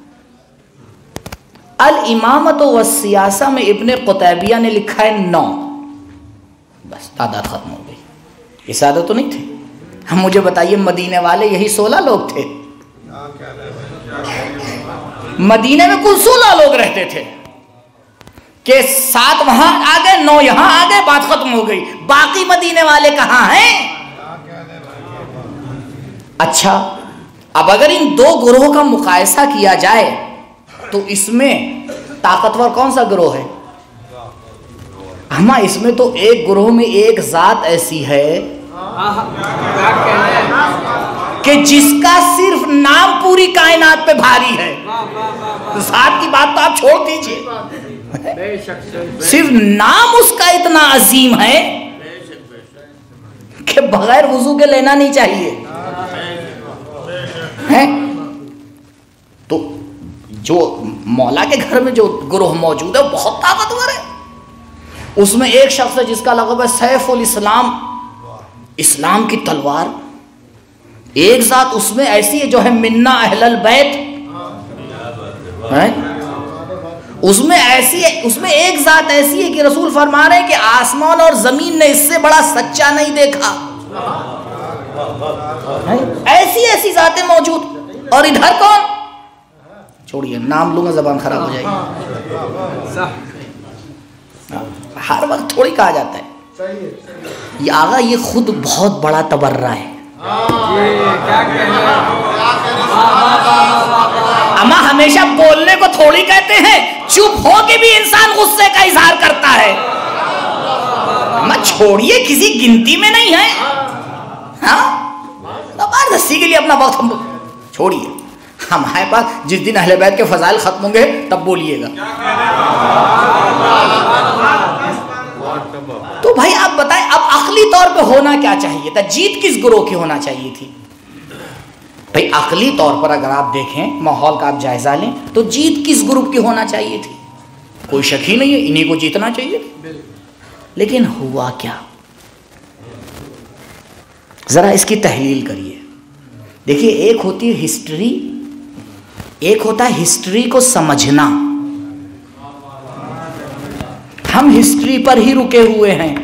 अल इमामत व सियासा में इब्ने कुतैबिया ने लिखा है नौ। बस तादाद खत्म हो गई। ये सादा तो नहीं थे। हम मुझे बताइए, मदीने वाले यही सोलह लोग थे। मदीने में कुल सोलह लोग रहते थे कि सात वहां आ गए, नौ यहां आ गए, बात खत्म हो गई। बाकी मदीने वाले कहां हैं? अच्छा, अब अगर इन दो ग्रोह का मुकायसा किया जाए तो इसमें ताकतवर कौन सा ग्रोह है? हमा इसमें तो एक ग्रोह में एक जात ऐसी है कि जिसका सिर्फ नाम पूरी कायनात पे भारी है। जात की बात तो आप छोड़ दीजिए, सिर्फ नाम उसका इतना अजीम है कि बगैर वुजू के लेना नहीं चाहिए है। तो जो मौला के घर में जो ग्रोह मौजूद है बहुत ताकतवर है। उसमें एक शख्स है जिसका लक़ब है सैफुल इस्लाम, इस्लाम की तलवार। एक जात उसमें ऐसी है जो है मिन्ना अहलल बैत है। उसमें ऐसी है, उसमें एक जात ऐसी है कि रसूल फरमा रहे हैं कि आसमान और जमीन ने इससे बड़ा सच्चा नहीं देखा। ऐसी ऐसी जातें मौजूद। और इधर कौन? छोड़िए, नाम लूंगा जबान खराब हो जाएगी। हर वक्त थोड़ी कहा जाता है ये आगा, ये खुद बहुत बड़ा तबर्रा है। अमा हमेशा बोलने को थोड़ी कहते हैं, चुप हो के भी इंसान गुस्से का इजहार करता है। अमा छोड़िए, किसी गिनती में नहीं है। हाँ, जबरदस्ती के लिए अपना वक्त हम छोड़िए। हमारे पास जिस दिन अहले बैत के फजाइल खत्म होंगे तब बोलिएगा। तो भाई आप बताएं, अब अकली तौर पे होना क्या चाहिए था? जीत किस ग्रोह की होना चाहिए थी? भाई अकली तौर पर अगर आप देखें, माहौल का आप जायजा लें, तो जीत किस ग्रुप की होना चाहिए थी? कोई शक ही नहीं है, इन्हीं को जीतना चाहिए। लेकिन हुआ क्या? जरा इसकी तहलील करिए। देखिए, एक होती है हिस्ट्री, एक होता है हिस्ट्री को समझना। हम हिस्ट्री पर ही रुके हुए हैं।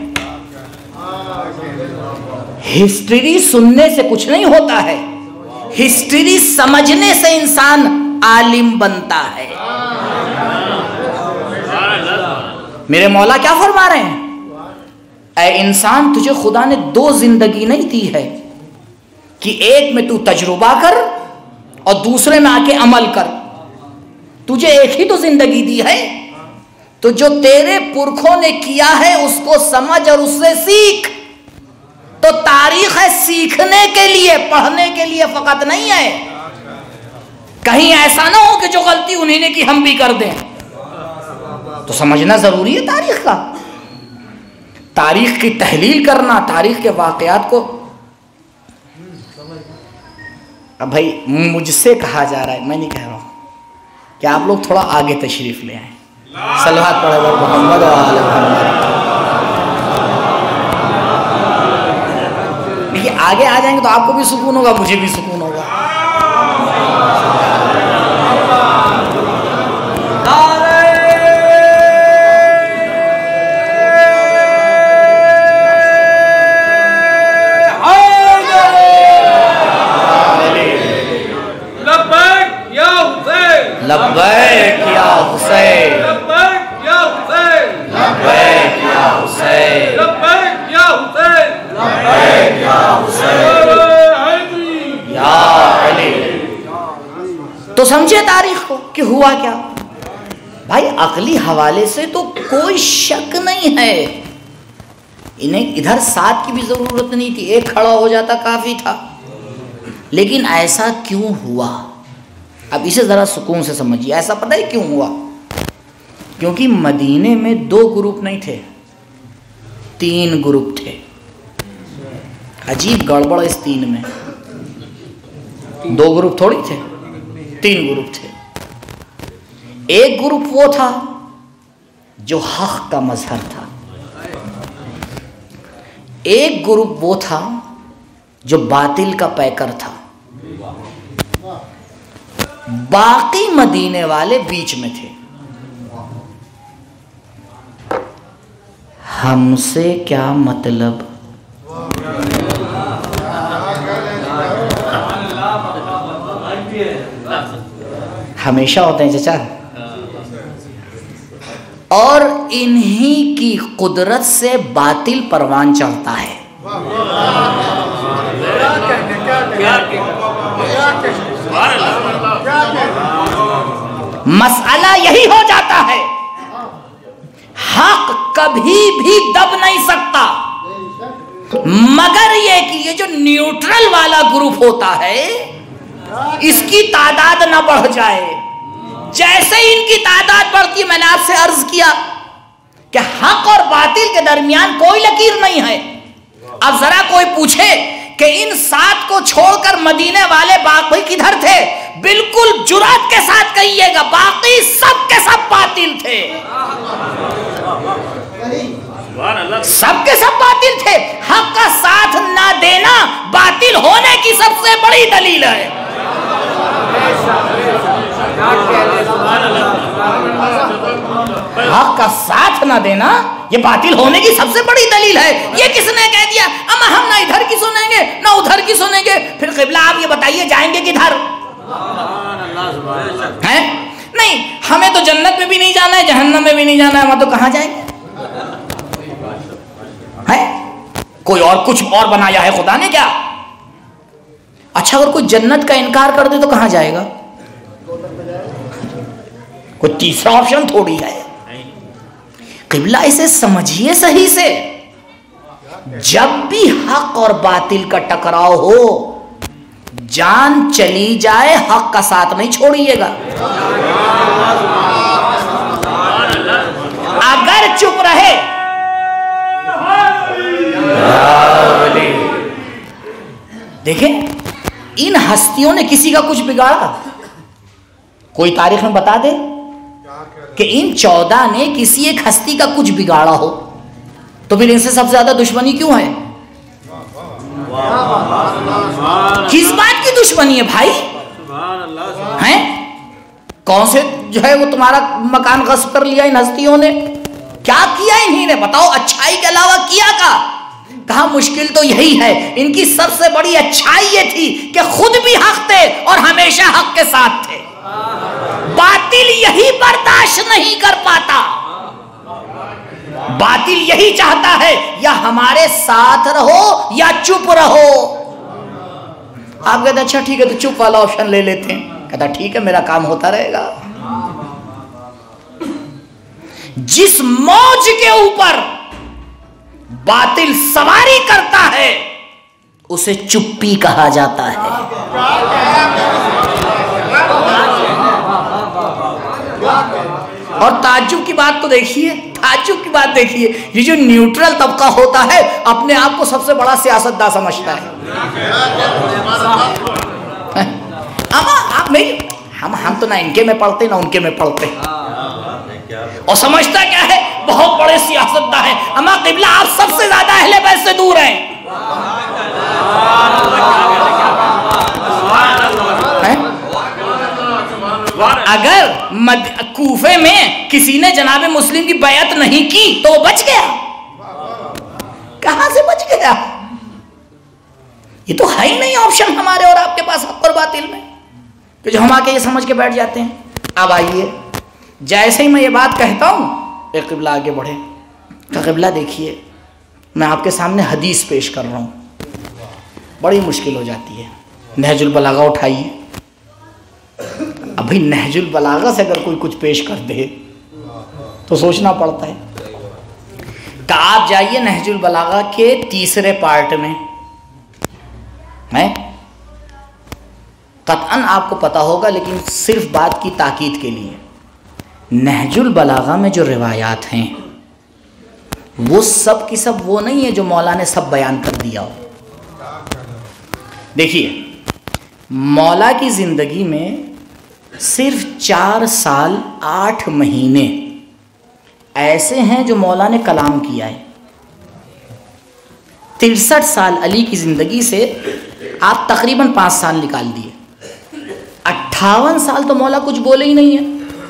हिस्ट्री सुनने से कुछ नहीं होता है, हिस्ट्री समझने से इंसान आलिम बनता है। मेरे मौला क्या फरमा रहे हैं? ऐ इंसान, तुझे खुदा ने दो जिंदगी नहीं दी है कि एक में तू तजुर्बा कर और दूसरे में आके अमल कर। तुझे एक ही तो जिंदगी दी है, तो जो तेरे पुरखों ने किया है उसको समझ और उससे सीख। तो तारीख है सीखने के लिए, पढ़ने के लिए फकत नहीं है। कहीं ऐसा ना हो कि जो गलती उन्हीं ने की हम भी कर दें। तो समझना जरूरी है तारीख का, तारीख की तहलील करना, तारीख के वाकयात को। अब भाई मुझसे कहा जा रहा है, मैं नहीं कह रहा हूं कि आप लोग थोड़ा आगे तशरीफ ले आए। सलवात पढ़े मोहम्मद और आले मोहम्मद। देखिए आगे आ जाएंगे तो आपको भी सुकून होगा, मुझे भी सुकून होगा। लब्बैक या हुसैन, लब्बैक या हुसैन, लब्बैक या हुसैन, लब्बैक या हुसैन, लब्बैक या हुसैन, या अली। तो समझे तारीख को कि हुआ क्या। भाई अकली हवाले से तो कोई शक नहीं है, इन्हें इधर साथ की भी जरूरत नहीं थी, एक खड़ा हो जाता काफी था। लेकिन ऐसा क्यों हुआ, अब इसे ज़रा सुकून से समझिए। ऐसा पता है क्यों हुआ? क्योंकि मदीने में दो ग्रुप नहीं थे, तीन ग्रुप थे। अजीब गड़बड़ इस तीन में, दो ग्रुप थोड़ी थे, तीन ग्रुप थे। एक ग्रुप वो था जो हक का मजहर था, एक ग्रुप वो था जो बातिल का पैकर था, बाकी मदीने वाले बीच में थे। हमसे क्या मतलब? हमेशा होते हैं चाचा। और इन्हीं की कुदरत से बातिल परवान चढ़ता है। मसला यही हो जाता है, हक कभी भी दब नहीं सकता, मगर ये कि ये जो न्यूट्रल वाला ग्रुप होता है इसकी तादाद ना बढ़ जाए। जैसे ही इनकी तादाद बढ़ती है, मैंने आपसे अर्ज किया कि हक और बातिल के दरमियान कोई लकीर नहीं है। अब जरा कोई पूछे कि इन सात को छोड़कर मदीने वाले बाकी किधर थे, बिल्कुल जुरात के साथ कहिएगा बाकी सब के सब बातिल थे, सब के सब बातिल थे। हक का साथ ना देना बातिल होने की सबसे बड़ी दलील है। हक का साथ ना देना ये बातिल होने की सबसे बड़ी दलील है। ये किसने कह दिया? अम्मा हम ना इधर की सुनेंगे ना उधर की सुनेंगे, फिर क़िबला आप ये बताइए जाएंगे किधर? हैं? नहीं, हमें तो जन्नत में भी नहीं जाना है, जहन्नम में भी नहीं जाना है, वहां तो कहां जाएंगे? हैं? कोई और कुछ और बनाया है खुदा ने क्या? अच्छा अगर कोई जन्नत का इनकार कर दे तो कहां जाएगा? कोई तीसरा ऑप्शन थोड़ी है। क़िबला इसे समझिए सही से, जब भी हक और बातिल का टकराव हो, जान चली जाए हक का साथ नहीं छोड़िएगा। अगर चुप रहे, देखें इन हस्तियों ने किसी का कुछ बिगाड़ा? कोई तारीख में बता दे कि इन चौदह ने किसी एक हस्ती का कुछ बिगाड़ा हो, तो फिर इनसे सबसे ज्यादा दुश्मनी क्यों है? किस बात की दुश्मनी है भाई? हैं? कौन से जो है वो तुम्हारा मकान गस्ब कर लिया इन हस्तियों ने? क्या किया इन्हीं ने? बताओ, अच्छाई के अलावा किया का? कहा मुश्किल तो यही है, इनकी सबसे बड़ी अच्छाई ये थी कि खुद भी हक थे और हमेशा हक के साथ थे। बातिल यही बर्दाश्त नहीं कर पाता। बातिल यही चाहता है, या हमारे साथ रहो या चुप रहो। आप कहते अच्छा ठीक है तो चुप वाला ऑप्शन ले लेते हैं। कहता ठीक है मेरा काम होता रहेगा। जिस मौज के ऊपर बातिल सवारी करता है उसे चुप्पी कहा जाता है। और ताज्जुब की बात तो देखिए, ताज्जुब की बात देखिए, ये जो न्यूट्रल तबका होता है अपने आप को सबसे बड़ा सियासतदान समझता है। अमा आप नहीं, हम हम तो ना इनके में पढ़ते ना उनके में पढ़ते, और समझता क्या है बहुत बड़े सियासतदान है। अमा किबला आप सबसे ज्यादा अहले बैत से दूर हैं। अगर कूफे में किसी ने जनाबे मुस्लिम की बैत नहीं की तो वो बच गया। कहां से बच गया? ये तो है ही नहीं ऑप्शन हमारे और आपके पास हक और बातिल में, कि जो हम आके ये समझ के बैठ जाते हैं। अब आइए, जैसे ही मैं ये बात कहता हूं एक किबला आगे बढ़े, का किबला देखिए मैं आपके सामने हदीस पेश कर रहा हूं, बड़ी मुश्किल हो जाती है। नहजुल बलागा उठाइए। अभी नहजुल बलागा से अगर कोई कुछ पेश कर दे तो सोचना पड़ता है। तो आप जाइए नहजुल बलागा के तीसरे पार्ट में, है कतअन आपको पता होगा, लेकिन सिर्फ बात की ताकीद के लिए, नहजुल बलागा में जो रिवायात हैं वो सब की सब वो नहीं है जो मौला ने सब बयान कर दिया हो। देखिए मौला की जिंदगी में सिर्फ चार साल आठ महीने ऐसे हैं जो मौला ने कलाम किया है। तिरसठ साल अली की जिंदगी से आप तकरीबन पाँच साल निकाल दिए, अट्ठावन साल तो मौला कुछ बोले ही नहीं है।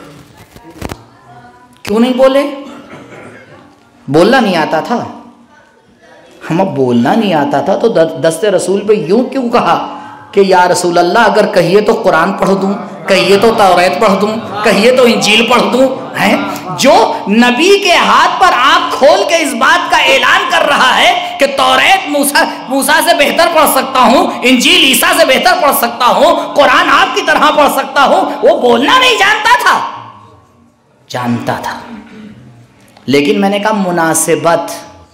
क्यों नहीं बोले? बोलना नहीं आता था। हम अब बोलना नहीं आता था तो दस्ते रसूल पे यूं क्यों कहा कि या रसूल अल्लाह अगर कहिए तो कुरान पढ़ दूं, कहिए तो तौरात पढ़ दूं, कहिए तो इंजील पढ़ दूं। हैं जो नबी के हाथ पर आंख खोल के इस बात का ऐलान कर रहा है कि तौरात मूसा मूसा से बेहतर पढ़ सकता हूं, इंजील ईसा से बेहतर पढ़ सकता हूं, कुरान आपकी तरह पढ़ सकता हूं, वो बोलना नहीं जानता था? जानता था, लेकिन मैंने कहा मुनासिबत,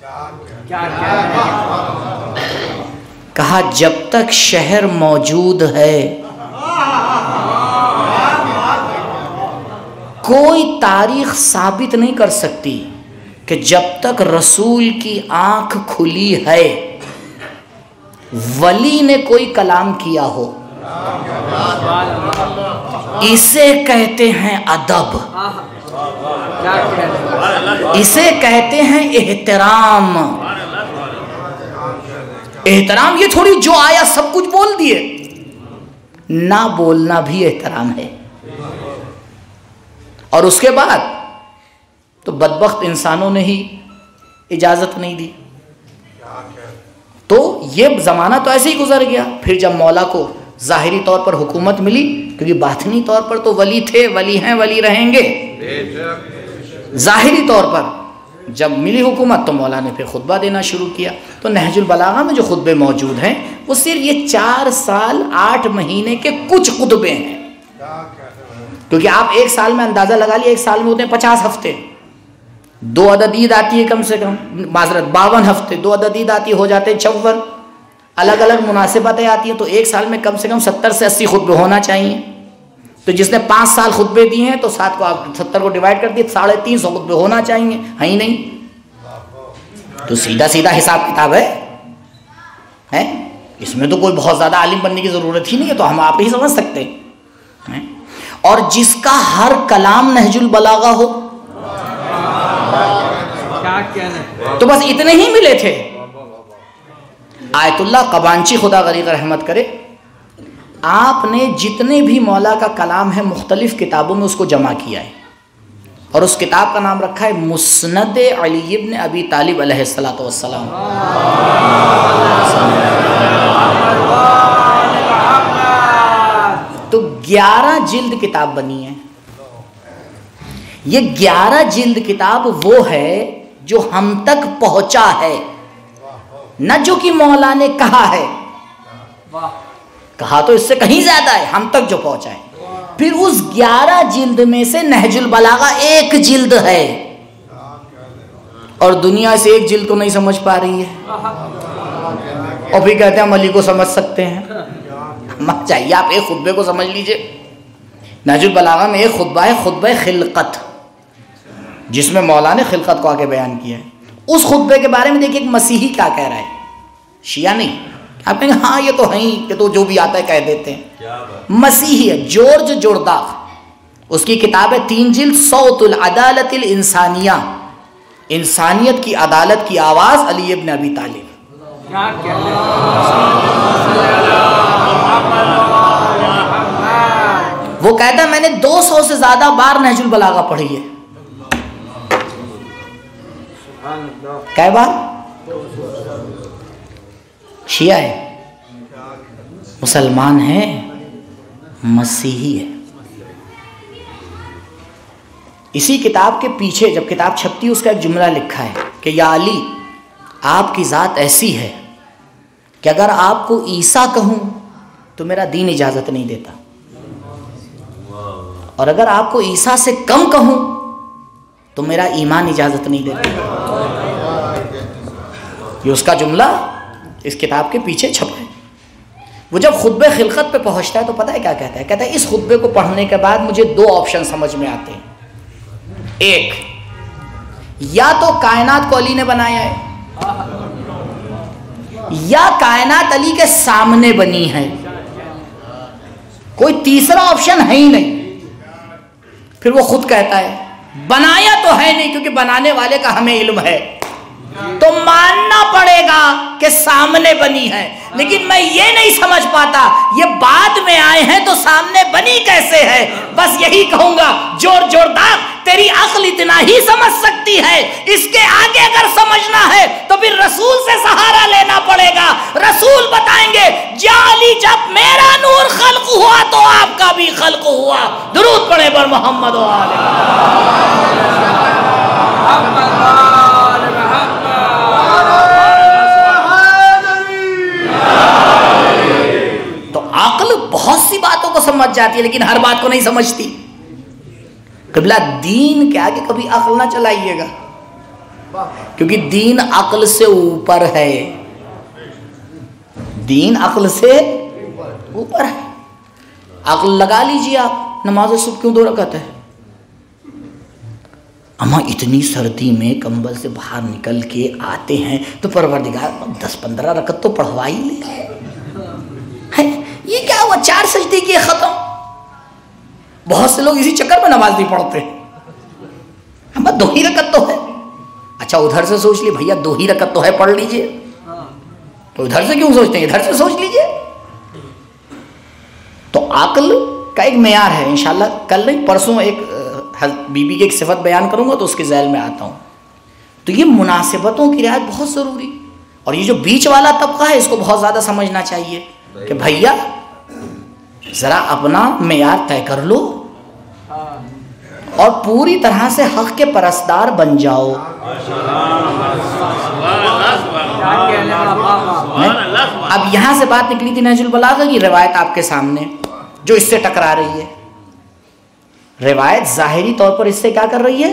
कहा जब तक शहर मौजूद है कोई तारीख साबित नहीं कर सकती कि जब तक रसूल की आंख खुली है वली ने कोई कलाम किया हो। इसे कहते हैं अदब, इसे कहते हैं एहतराम। एहतराम ये थोड़ी जो आया सब कुछ बोल दिए, ना बोलना भी एहतराम है। और उसके बाद तो बदबख्त इंसानों ने ही इजाजत नहीं दी, तो ये जमाना तो ऐसे ही गुजर गया। फिर जब मौला को जाहिरी तौर पर हुकूमत मिली, क्योंकि बातिनी तौर पर तो वली थे, वली हैं, वली रहेंगे, जाहिरी तौर पर जब मिली हुकूमत तो मौला ने फिर खुतबा देना शुरू किया। तो नहजुल बलागा में जो खुतबे मौजूद हैं वो सिर्फ ये चार साल आठ महीने के कुछ खुतबे हैं, क्योंकि आप एक साल में अंदाजा लगा लिया, एक साल में होते हैं पचास हफ्ते, दो अदद ईद आती है कम से कम, माजरत बावन हफ्ते, दो अदद ईद आती हो जाते हैं चौवन, अलग अलग मुनासिबतें आती हैं, तो एक साल में कम से कम सत्तर से अस्सी खुतबे होना चाहिए। तो जिसने पाँच साल खुतबे दिए हैं तो सात को आप सत्तर को डिवाइड कर दिए, साढ़े तीन सौ खुतबे होना चाहिए, है ही नहीं। तो सीधा सीधा हिसाब किताब है, है? इसमें तो कोई बहुत ज़्यादा आलिम बनने की ज़रूरत ही नहीं है, तो हम आप ही समझ सकते हैं। और जिसका हर कलाम नहजुल बलागा हो, तो बस इतने ही मिले थे। आयतुल्लाह कबांची खुदा गरीब रहमत करे, आपने जितने भी मौला का कलाम है मुख्तलिफ किताबों में उसको जमा किया है, और उस किताब का नाम रखा है मुस्नद अली इब्न अबी तालिब अलैहिस्सलातु वस्सलाम। तो ग्यारह जिल्द किताब बनी है। ये ग्यारह जिल्द किताब वो है जो हम तक पहुंचा है, न जो कि मौला ने कहा है। कहा तो इससे कहीं ज्यादा है, हम तक जो पहुंचा है। फिर उस ग्यारह जिल्द में से नहजुल बलागा एक जिल्द है, और दुनिया से एक जिल्द को नहीं समझ पा रही है, और फिर कहते हैं हम अली को समझ सकते हैं। मत चाहिए, आप एक खुतबे को समझ लीजिए। नहजुल बलागा में एक खुतबा है, खुतबा खिलकत, जिसमें मौला ने खिलकत को आके बयान किया है। उस खुतबे के बारे में देखिए एक मसीही क्या कह रहा है, शिया नहीं। आप कहेंगे हाँ ये तो है ही, ये तो जो भी आता है कह देते हैं। मसीही है, जॉर्ज जोरदाक, उसकी किताब है तीन जिल्द, सौतुल अदालतिल इंसानिया, इंसानियत की अदालत की आवाज, अली इब्न अबी तालिब। वो कहता है मैंने दो सौ से ज्यादा बार नहजुल बलागा पढ़ी है। कै बार? शिया है, मुसलमान है, मसीही है। इसी किताब के पीछे जब किताब छपती है उसका एक जुमला लिखा है कि या अली, आपकी ज़ात ऐसी है कि अगर आपको ईसा कहूँ तो मेरा दीन इजाज़त नहीं देता, और अगर आपको ईसा से कम कहूँ तो मेरा ईमान इजाज़त नहीं देता। ये उसका जुमला इस किताब के पीछे छपा है। वो जब खुतबे खिलकत पे पहुंचता है तो पता है क्या कहता है? कहता है इस खुतबे को पढ़ने के बाद मुझे दो ऑप्शन समझ में आते हैं। एक, या तो कायनात को अली ने बनाया है, या कायनात अली के सामने बनी है, कोई तीसरा ऑप्शन है ही नहीं। फिर वो खुद कहता है बनाया तो है नहीं, क्योंकि बनाने वाले का हमें इल्म है, तो मानना पड़ेगा कि सामने बनी है। लेकिन मैं ये नहीं समझ पाता ये बाद में आए हैं तो सामने बनी कैसे है। बस यही कहूंगा, जोर जोरदार तेरी अक्ल इतना ही समझ सकती है, इसके आगे अगर समझना है तो फिर रसूल से सहारा लेना पड़ेगा। रसूल बताएंगे जाली जब मेरा नूर खल्क हुआ तो आपका भी खल्क हुआ। दुरूद पढ़े पर मोहम्मद अक्ल बहुत सी बातों को समझ जाती है लेकिन हर बात को नहीं समझती। कबीला दीन के आगे कभी अक्ल ना चलाइएगा, क्योंकि दीन अक्ल से ऊपर है। दीन अक्ल से ऊपर है। अक्ल लगा लीजिए आप, नमाज सुबह क्यों दो रकात है? अम्मा इतनी सर्दी में कंबल से बाहर निकल के आते हैं तो परवरदिगार दस पंद्रह रकत तो पढ़वा ही ले। ये क्या हुआ, चार सजदे किए खत्म। बहुत से लोग इसी चक्कर में नमाज नहीं पढ़ते। हम दो ही रकत तो है। अच्छा उधर से सोच लिए भैया दो ही रकत तो है, पढ़ लीजिए। तो उधर से क्यों सोचते हैं, इधर से सोच लीजिए। तो अक्ल का एक मेयार है। इंशाल्लाह कल नहीं परसों एक बीबी की एक सिफत बयान करूंगा तो उसके ज़ैल में आता हूँ। तो ये मुनासिबतों की रियायत बहुत ज़रूरी, और ये जो बीच वाला तबका है इसको बहुत ज़्यादा समझना चाहिए कि भैया ज़रा अपना मेयार तय कर लो और पूरी तरह से हक के परस्तार बन जाओ। अब यहाँ से बात निकली थी नहजुल बलागा की रिवायत आपके सामने जो इससे टकरा रही है। रिवायत ज़ाहिरी तौर पर इससे क्या कर रही है?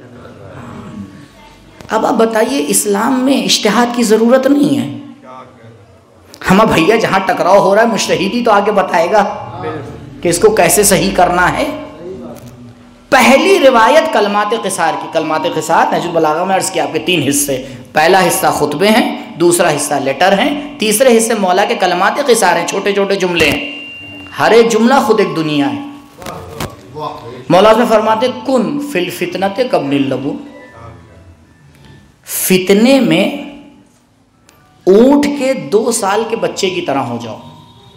अब आप बताइए, इस्लाम में इज्तिहाद की ज़रूरत नहीं है। हम भैया जहाँ टकराव हो रहा है मुजतहिदी तो आगे बताएगा कि इसको कैसे सही करना है। पहली रिवायत कलमात क़िसार की। कलमात क़िसार नहजुल बलागा में अर्ज़ किया आपके तीन हिस्से। पहला हिस्सा खुतबे हैं, दूसरा हिस्सा लेटर हैं, तीसरे हिस्से मौला के कलमात क़िसार हैं, छोटे छोटे जुमले हैं। हर एक जुमला खुद एक दुनिया है। मौला में फरमाते कुन फिल फितनत कब्निल लबू, फितने में ऊंट के दो साल के बच्चे की तरह हो जाओ।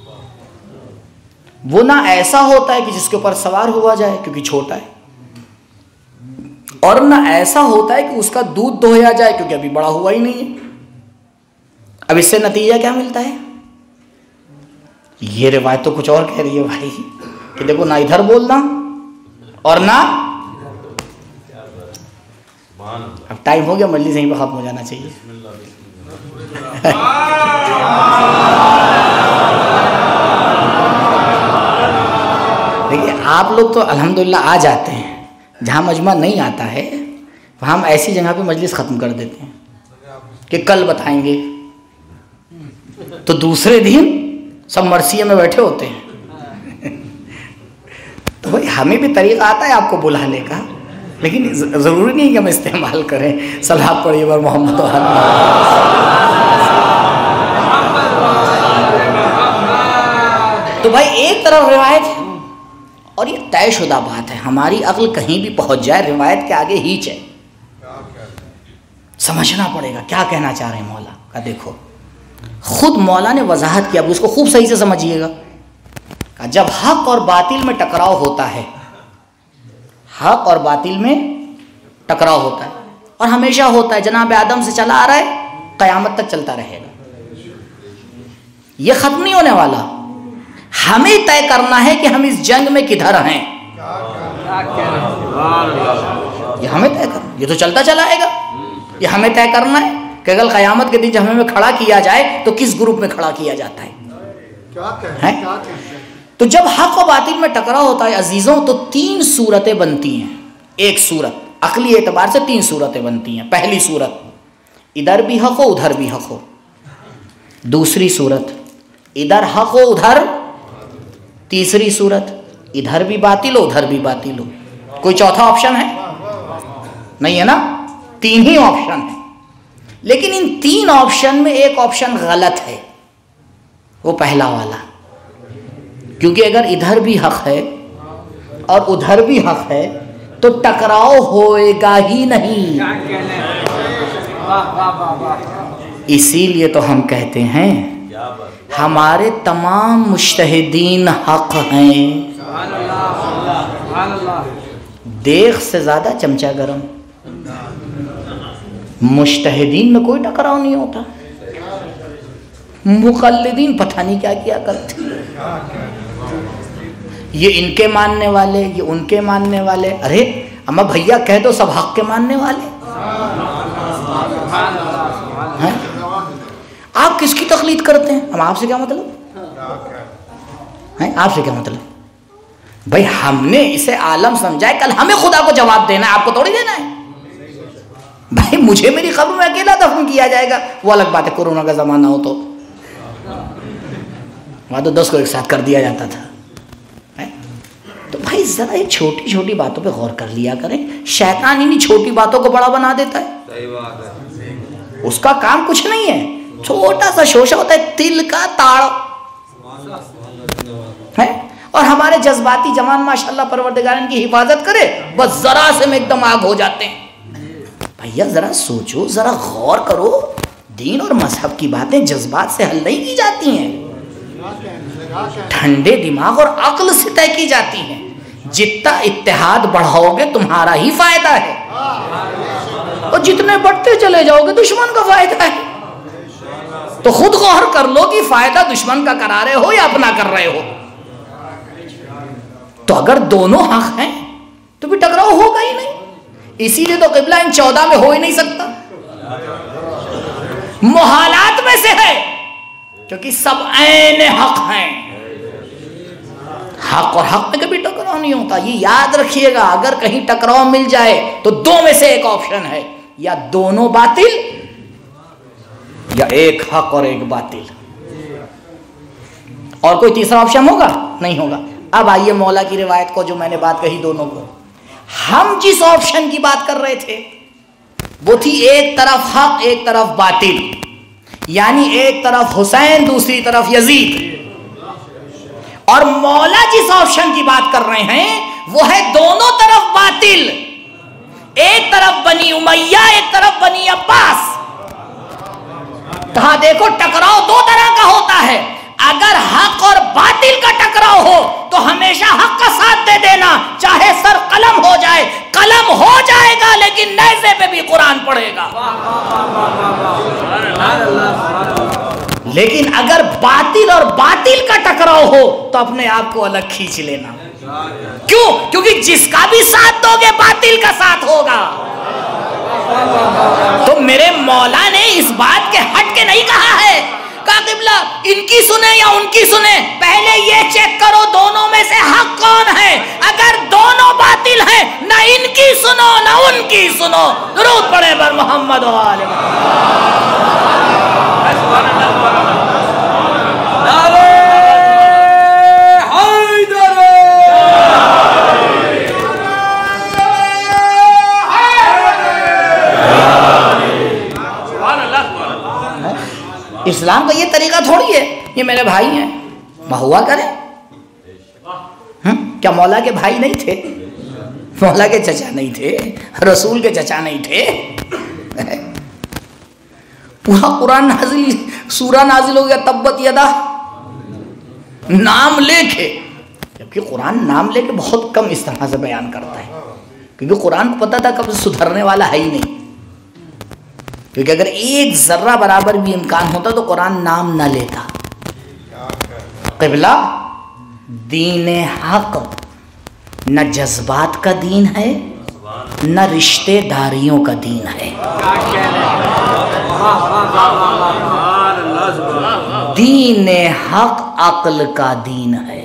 वो ना ऐसा होता है कि जिसके ऊपर सवार हुआ जाए क्योंकि छोटा है, और ना ऐसा होता है कि उसका दूध दोहया जाए क्योंकि अभी बड़ा हुआ ही नहीं है। अब इससे नतीजा क्या मिलता है? ये रिवायत तो कुछ और कह रही है भाई कि देखो ना इधर बोलना और ना अब टाइम हो गया, मजलिस यहीं पर खत्म हो जाना चाहिए। देखिए आप लोग तो अल्हम्दुलिल्लाह आ जाते हैं, जहाँ मजमा नहीं आता है वहाँ हम ऐसी जगह पे मजलिस ख़त्म कर देते हैं कि कल बताएंगे, तो दूसरे दिन सब मरसिए में बैठे होते हैं। तो भाई हमें भी तरीका आता है आपको बुलाने का, लेकिन ज़रूरी नहीं कि हम इस्तेमाल करें। सलात पढ़िए बर मोहम्मद। तो भाई एक तरफ रिवायत है और ये तयशुदा बात है, हमारी अक्ल कहीं भी पहुंच जाए रिवायत के आगे हीच है। समझना पड़ेगा क्या कहना चाह रहे हैं मौला का। देखो खुद मौला ने वजाहत किया, अब उसको खूब सही से समझिएगा। जब हक और बातिल में टकराव होता है, हक और बातिल में टकराव होता है और हमेशा होता है, जनाब आदम से चला आ रहा है, क़यामत तक चलता रहेगा, ये खत्म नहीं होने वाला। हमें तय करना है कि हम इस जंग में किधर हैं, ये हमें तय करना। ये तो चलता चला आएगा, ये हमें तय करना है कि अगर क़यामत के दिन जब हमें खड़ा किया जाए तो किस ग्रुप में खड़ा किया जाता है, है? तो जब हक और बातिल में टकराव होता है अजीज़ों, तो तीन सूरतें बनती हैं। एक सूरत अकली एतबार से तीन सूरतें बनती हैं। पहली सूरत इधर भी हक हो उधर भी हक हो। दूसरी सूरत इधर हक हो उधर, तीसरी सूरत इधर भी बातिल हो उधर भी बातिल हो। कोई चौथा ऑप्शन है? नहीं है ना, तीन ही ऑप्शन है। लेकिन इन तीन ऑप्शन में एक ऑप्शन गलत है, वो पहला वाला, क्योंकि अगर इधर भी हक है और उधर भी हक है तो टकराव होएगा ही नहीं। इसीलिए तो हम कहते हैं हमारे तमाम मुज्तहिदीन हक हैं। देख से ज्यादा चमचा गरम। मुज्तहिदीन में कोई टकराव नहीं होता, मुक़ल्लिदीन पता नहीं क्या किया करते, ये इनके मानने वाले, ये उनके मानने वाले। अरे अम्मा भैया कह दो सब हक के मानने वाले हैं। आप किसकी तकलीद करते हैं? हम आपसे क्या मतलब है? आपसे क्या मतलब? भाई हमने इसे आलम समझा है, कल हमें खुदा को जवाब देना है, आपको थोड़ी देना है। भाई मुझे मेरी खबर में अकेला दफन किया जाएगा, वो अलग बात है। कोरोना का जमाना हो तो वहां तो दस को एक साथ कर दिया जाता था, है? तो भाई जरा ये छोटी छोटी बातों पे गौर कर लिया करें। शैतान इन्हीं छोटी बातों को बड़ा बना देता है। सही बात है। उसका काम कुछ नहीं है, छोटा सा शोशा होता है, तिल का ताड़ है। और हमारे जज्बाती जवान माशाल्लाह परवरदिगार इनकी हिफाजत करे, बस जरा से में एकदम आग हो जाते हैं। भैया जरा सोचो, जरा गौर करो, दीन और मजहब की बातें जज्बात से हल नहीं की जाती हैं, ठंडे दिमाग और अक्ल से तय की जाती हैं। जितना इत्तेहाद बढ़ाओगे तुम्हारा ही फायदा है, और जितने बढ़ते चले जाओगे दुश्मन का फायदा है। तो खुद गौर कर लो कि फायदा दुश्मन का करा रहे हो या अपना कर रहे हो। तो अगर दोनों हक हैं तो भी टकराव होगा ही नहीं। इसीलिए तो किबला इन चौदह में हो ही नहीं सकता, मुहालात में से है, क्योंकि सब ऐन हक हैं। हक और हक में कभी टकराव नहीं होता, ये याद रखिएगा। अगर कहीं टकराव मिल जाए तो दो में से एक ऑप्शन है, या दोनों बातिल या एक हक और एक बातिल। और कोई तीसरा ऑप्शन होगा? नहीं होगा। अब आइए मौला की रिवायत को, जो मैंने बात कही दोनों को। हम जिस ऑप्शन की बात कर रहे थे वो थी एक तरफ हक एक तरफ बातिल, यानी एक तरफ हुसैन दूसरी तरफ यजीद। और मौला जिस ऑप्शन की बात कर रहे हैं वो है दोनों तरफ बातिल, एक तरफ बनी उमैया एक तरफ बनी अब्बास। कहा देखो टकराव दो तरह का होता है। अगर हक और बातिल का टकराव हो तो हमेशा हक का साथ दे देना, चाहे सर कलम हो जाए। कलम हो जाएगा लेकिन नेज़े पे भी कुरान पढ़ेगा। लेकिन अगर बातिल और बातिल का टकराव हो तो अपने आप को अलग खींच लेना। क्यों? क्योंकि जिसका भी साथ दोगे बातिल का साथ होगा। तो मेरे मौला ने इस बात के हट के नहीं कहा है, कहा किबला इनकी सुने या उनकी सुने, पहले ये चेक करो दोनों में से हक कौन है। अगर दोनों बातिल हैं, ना इनकी सुनो ना उनकी सुनो। दुरूद पढ़े पर मोहम्मद वाले इस्लाम का ये तरीका थोड़ी है, ये मेरे भाई हैं महुआ करें। हम क्या मौला के भाई नहीं थे? मौला के चचा नहीं थे? रसूल के चचा नहीं थे? पूरा कुरान नाजिल, सूरा नाजिल हो गया तब्बत यदा, नाम लेके, जबकि कुरान नाम लेके बहुत कम इस तरह से बयान करता है, क्योंकि कुरान को पता था कब सुधरने वाला है ही नहीं। क्योंकि अगर एक जर्रा बराबर भी इम्कान होता तो कुरान नाम ना लेता। क़िबला दीन हक न जज्बात का दीन है, न रिश्तेदारियों का दीन है। दीन हक अक्ल का दीन है।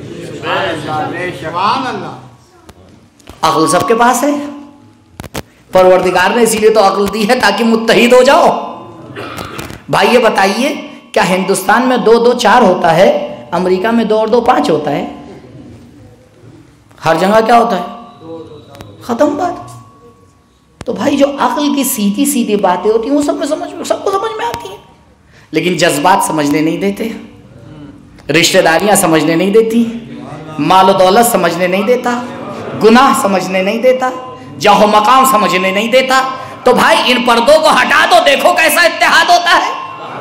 अक्ल सबके पास है, परवरदिगार ने इसीलिए तो अक्ल दी है ताकि मुत्तहिद हो जाओ। भाई ये बताइए, क्या हिंदुस्तान में दो दो चार होता है, अमेरिका में दो और दो पांच होता है? हर जगह क्या होता है? खत्म बात। तो भाई जो अक्ल की सीधी सीधी बातें होती हैं वो सब में समझ में सबको समझ में आती हैं, लेकिन जज्बात समझने नहीं देते, रिश्तेदारियां समझने नहीं देती, माल दौलत समझने नहीं देता, गुनाह समझने नहीं देता, जाहो मकाम समझने नहीं देता। तो भाई इन पर्दों को हटा दो, देखो कैसा इत्तेहाद होता है,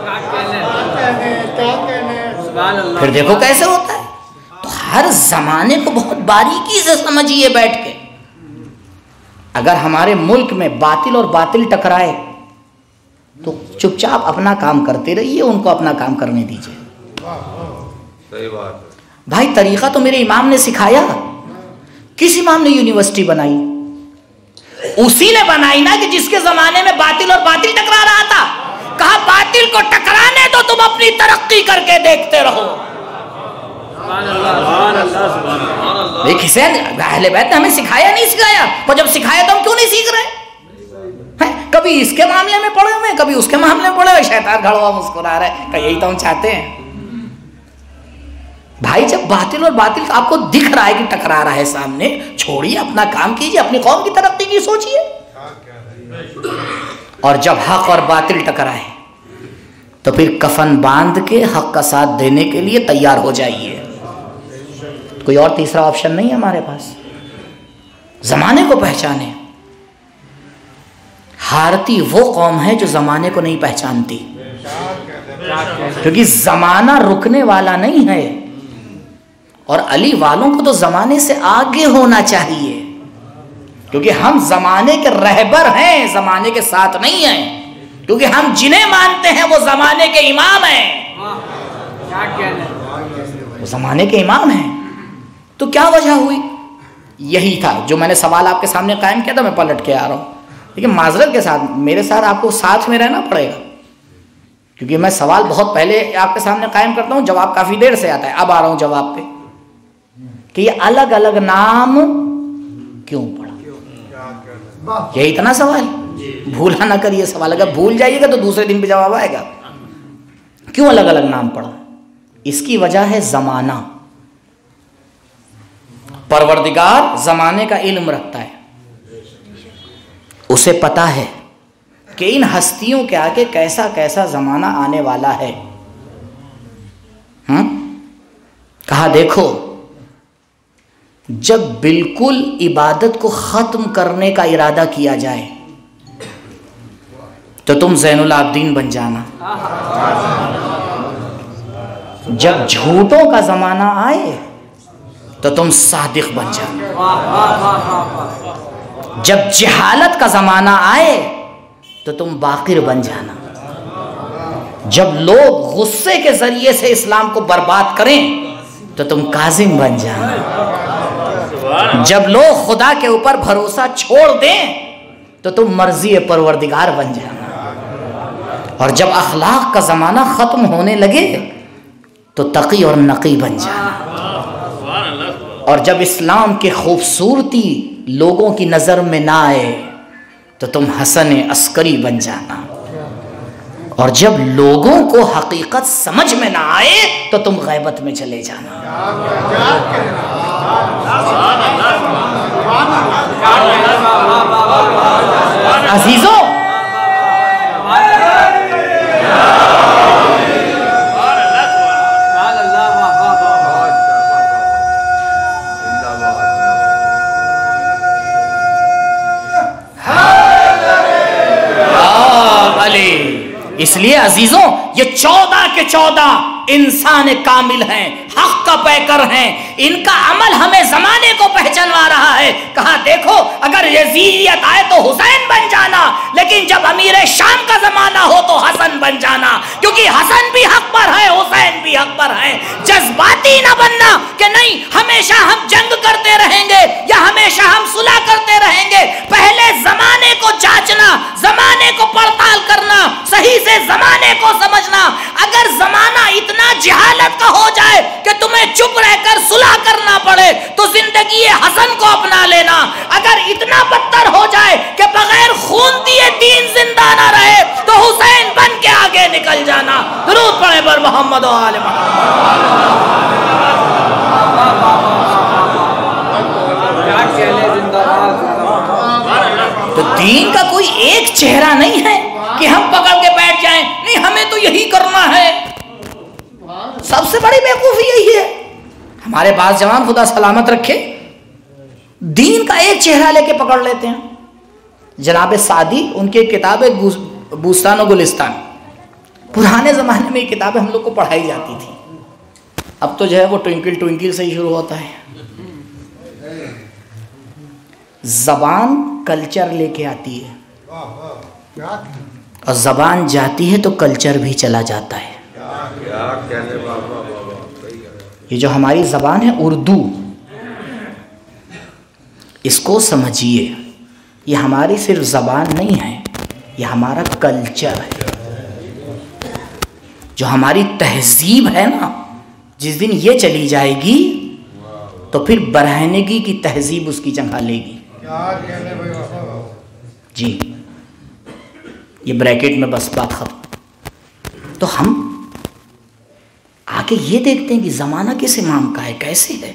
फिर देखो कैसे होता है। तो हर जमाने को बहुत बारीकी से समझिए बैठ के। अगर हमारे मुल्क में बातिल और बातिल टकराए तो चुपचाप अपना काम करते रहिए, उनको अपना काम करने दीजिए। सही बात है भाई तरीका तो मेरे इमाम ने सिखाया। किस इमाम ने यूनिवर्सिटी बनाई? उसी ने बनाई ना कि जिसके जमाने में बातिल और बातिल टकरा रहा था। कहा बातिल को टकराने तो तुम अपनी तरक्की करके देखते रहो। अहले बैत ने हमें सिखाया नहीं सिखाया, और जब सिखाया तो हम क्यों नहीं सीख रहे हैं? कभी इसके मामले में पड़े हुए, कभी उसके मामले में पड़े हुए, शैतान घड़वा मुस्कुरा रहा है। यही तो हम चाहते हैं भाई। जब बातिल और बातिल आपको दिख रहा है कि टकरा रहा है सामने, छोड़िए, अपना काम कीजिए, अपनी कौम की तरक्की की सोचिए। और जब हक और बातिल टकराए तो फिर कफन बांध के हक का साथ देने के लिए तैयार हो जाइए। कोई और तीसरा ऑप्शन नहीं है हमारे पास। जमाने को पहचाने। हारती वो कौम है जो जमाने को नहीं पहचानती, क्योंकि जमाना रुकने वाला नहीं है। और अली वालों को तो जमाने से आगे होना चाहिए, क्योंकि हम जमाने के रहबर हैं, जमाने के साथ नहीं हैं। क्योंकि हम जिन्हें मानते हैं वो जमाने के इमाम हैं, वो जमाने के इमाम हैं। तो क्या वजह हुई? यही था जो मैंने सवाल आपके सामने कायम किया था, मैं पलट के आ रहा हूँ। लेकिन माजरत के साथ मेरे साथ आपको साथ में रहना पड़ेगा, क्योंकि मैं सवाल बहुत पहले आपके सामने कायम करता हूँ, जवाब काफ़ी देर से आता है। अब आ रहा हूँ जवाब पे कि ये अलग अलग नाम क्यों पड़ा। यही इतना सवाल, भूला ना करिए सवाल। अगर भूल जाइएगा तो दूसरे दिन पे जवाब आएगा। क्यों अलग अलग नाम पड़ा? इसकी वजह है जमाना। परवरदिगार जमाने का इल्म रखता है, उसे पता है कि इन हस्तियों के आगे कैसा कैसा जमाना आने वाला है। हम्म कहा देखो, जब बिल्कुल इबादत को खत्म करने का इरादा किया जाए तो तुम ज़ैनुल आबिदीन बन जाना। जब झूठों का जमाना आए तो तुम सादिक बन जाना। जब जहालत का जमाना आए तो तुम बाकिर बन जाना। जब लोग गुस्से के जरिए से इस्लाम को बर्बाद करें तो तुम काजिम बन जाना। जब लोग खुदा के ऊपर भरोसा छोड़ दें तो तुम मर्जी परवरदिगार बन जाना। और जब अखलाक का ज़माना ख़त्म होने लगे तो तकी और नकी बन जाना। और जब इस्लाम की खूबसूरती लोगों की नज़र में ना आए तो तुम हसन अस्करी बन जाना। और जब लोगों को हकीकत समझ में ना आए तो तुम गैबत में चले जाना। अजीजों, इसलिए अजीजों ये चौदह के चौदह इंसान कामिल हैं, हक का पैकर हैं। इनका अमल हमें जमाने को पहचानवा रहा है। कहा देखो अगर यजीदियत आए तो हुसैन बन जाना, लेकिन जब अमीर शाम का जमाना हो तो हसन बन जाना, क्योंकि हसन भी हक पर है, हुसैन भी हक पर है। जज्बाती ना बनना कि नहीं हमेशा हम जंग करते रहेंगे या हमेशा हम सुलह करते रहेंगे। पहले जमाने को जांचना, जमाने को पड़ताल करना, सही से जमाने को समझना। अगर जमाना इतना जहालत का हो जाए कि तुम्हें चुप रहकर सुलह करना पड़े तो जिंदगी हसन को अपना लेना। अगर इतना बदतर हो जाए कि बगैर खून दिए दीन जिंदा ना रहे तो हुसैन बन के आगे निकल जाना। दुरूद पढ़े पर मोहम्मद और आले तो दीन का कोई एक चेहरा नहीं है कि हम पकड़ के बैठ जाएं, नहीं हमें तो यही करना है। सबसे बड़ी बेवकूफी यही है। हमारे पास जवान खुदा सलामत रखे दीन का एक चेहरा लेके पकड़ लेते हैं। जनाब सादी उनकी किताब है बूस्तान और गुलिस्तान, पुराने जमाने में ये किताबें हम लोग को पढ़ाई जाती थी। अब तो जो है वो ट्विंकल ट्विंकल से ही शुरू होता है। जबान कल्चर लेके आती है और जबान जाती है तो कल्चर भी चला जाता है। ये जो हमारी जबान है उर्दू, इसको समझिए, ये हमारी सिर्फ जबान नहीं है, ये हमारा कल्चर है। जो हमारी तहजीब है ना, जिस दिन ये चली जाएगी तो फिर बरहनगी की तहजीब उसकी जगह लेगी। जी ये ब्रैकेट में बस बात खत्म। तो हम आके ये देखते हैं कि ज़माना किस इमाम का है, कैसे है।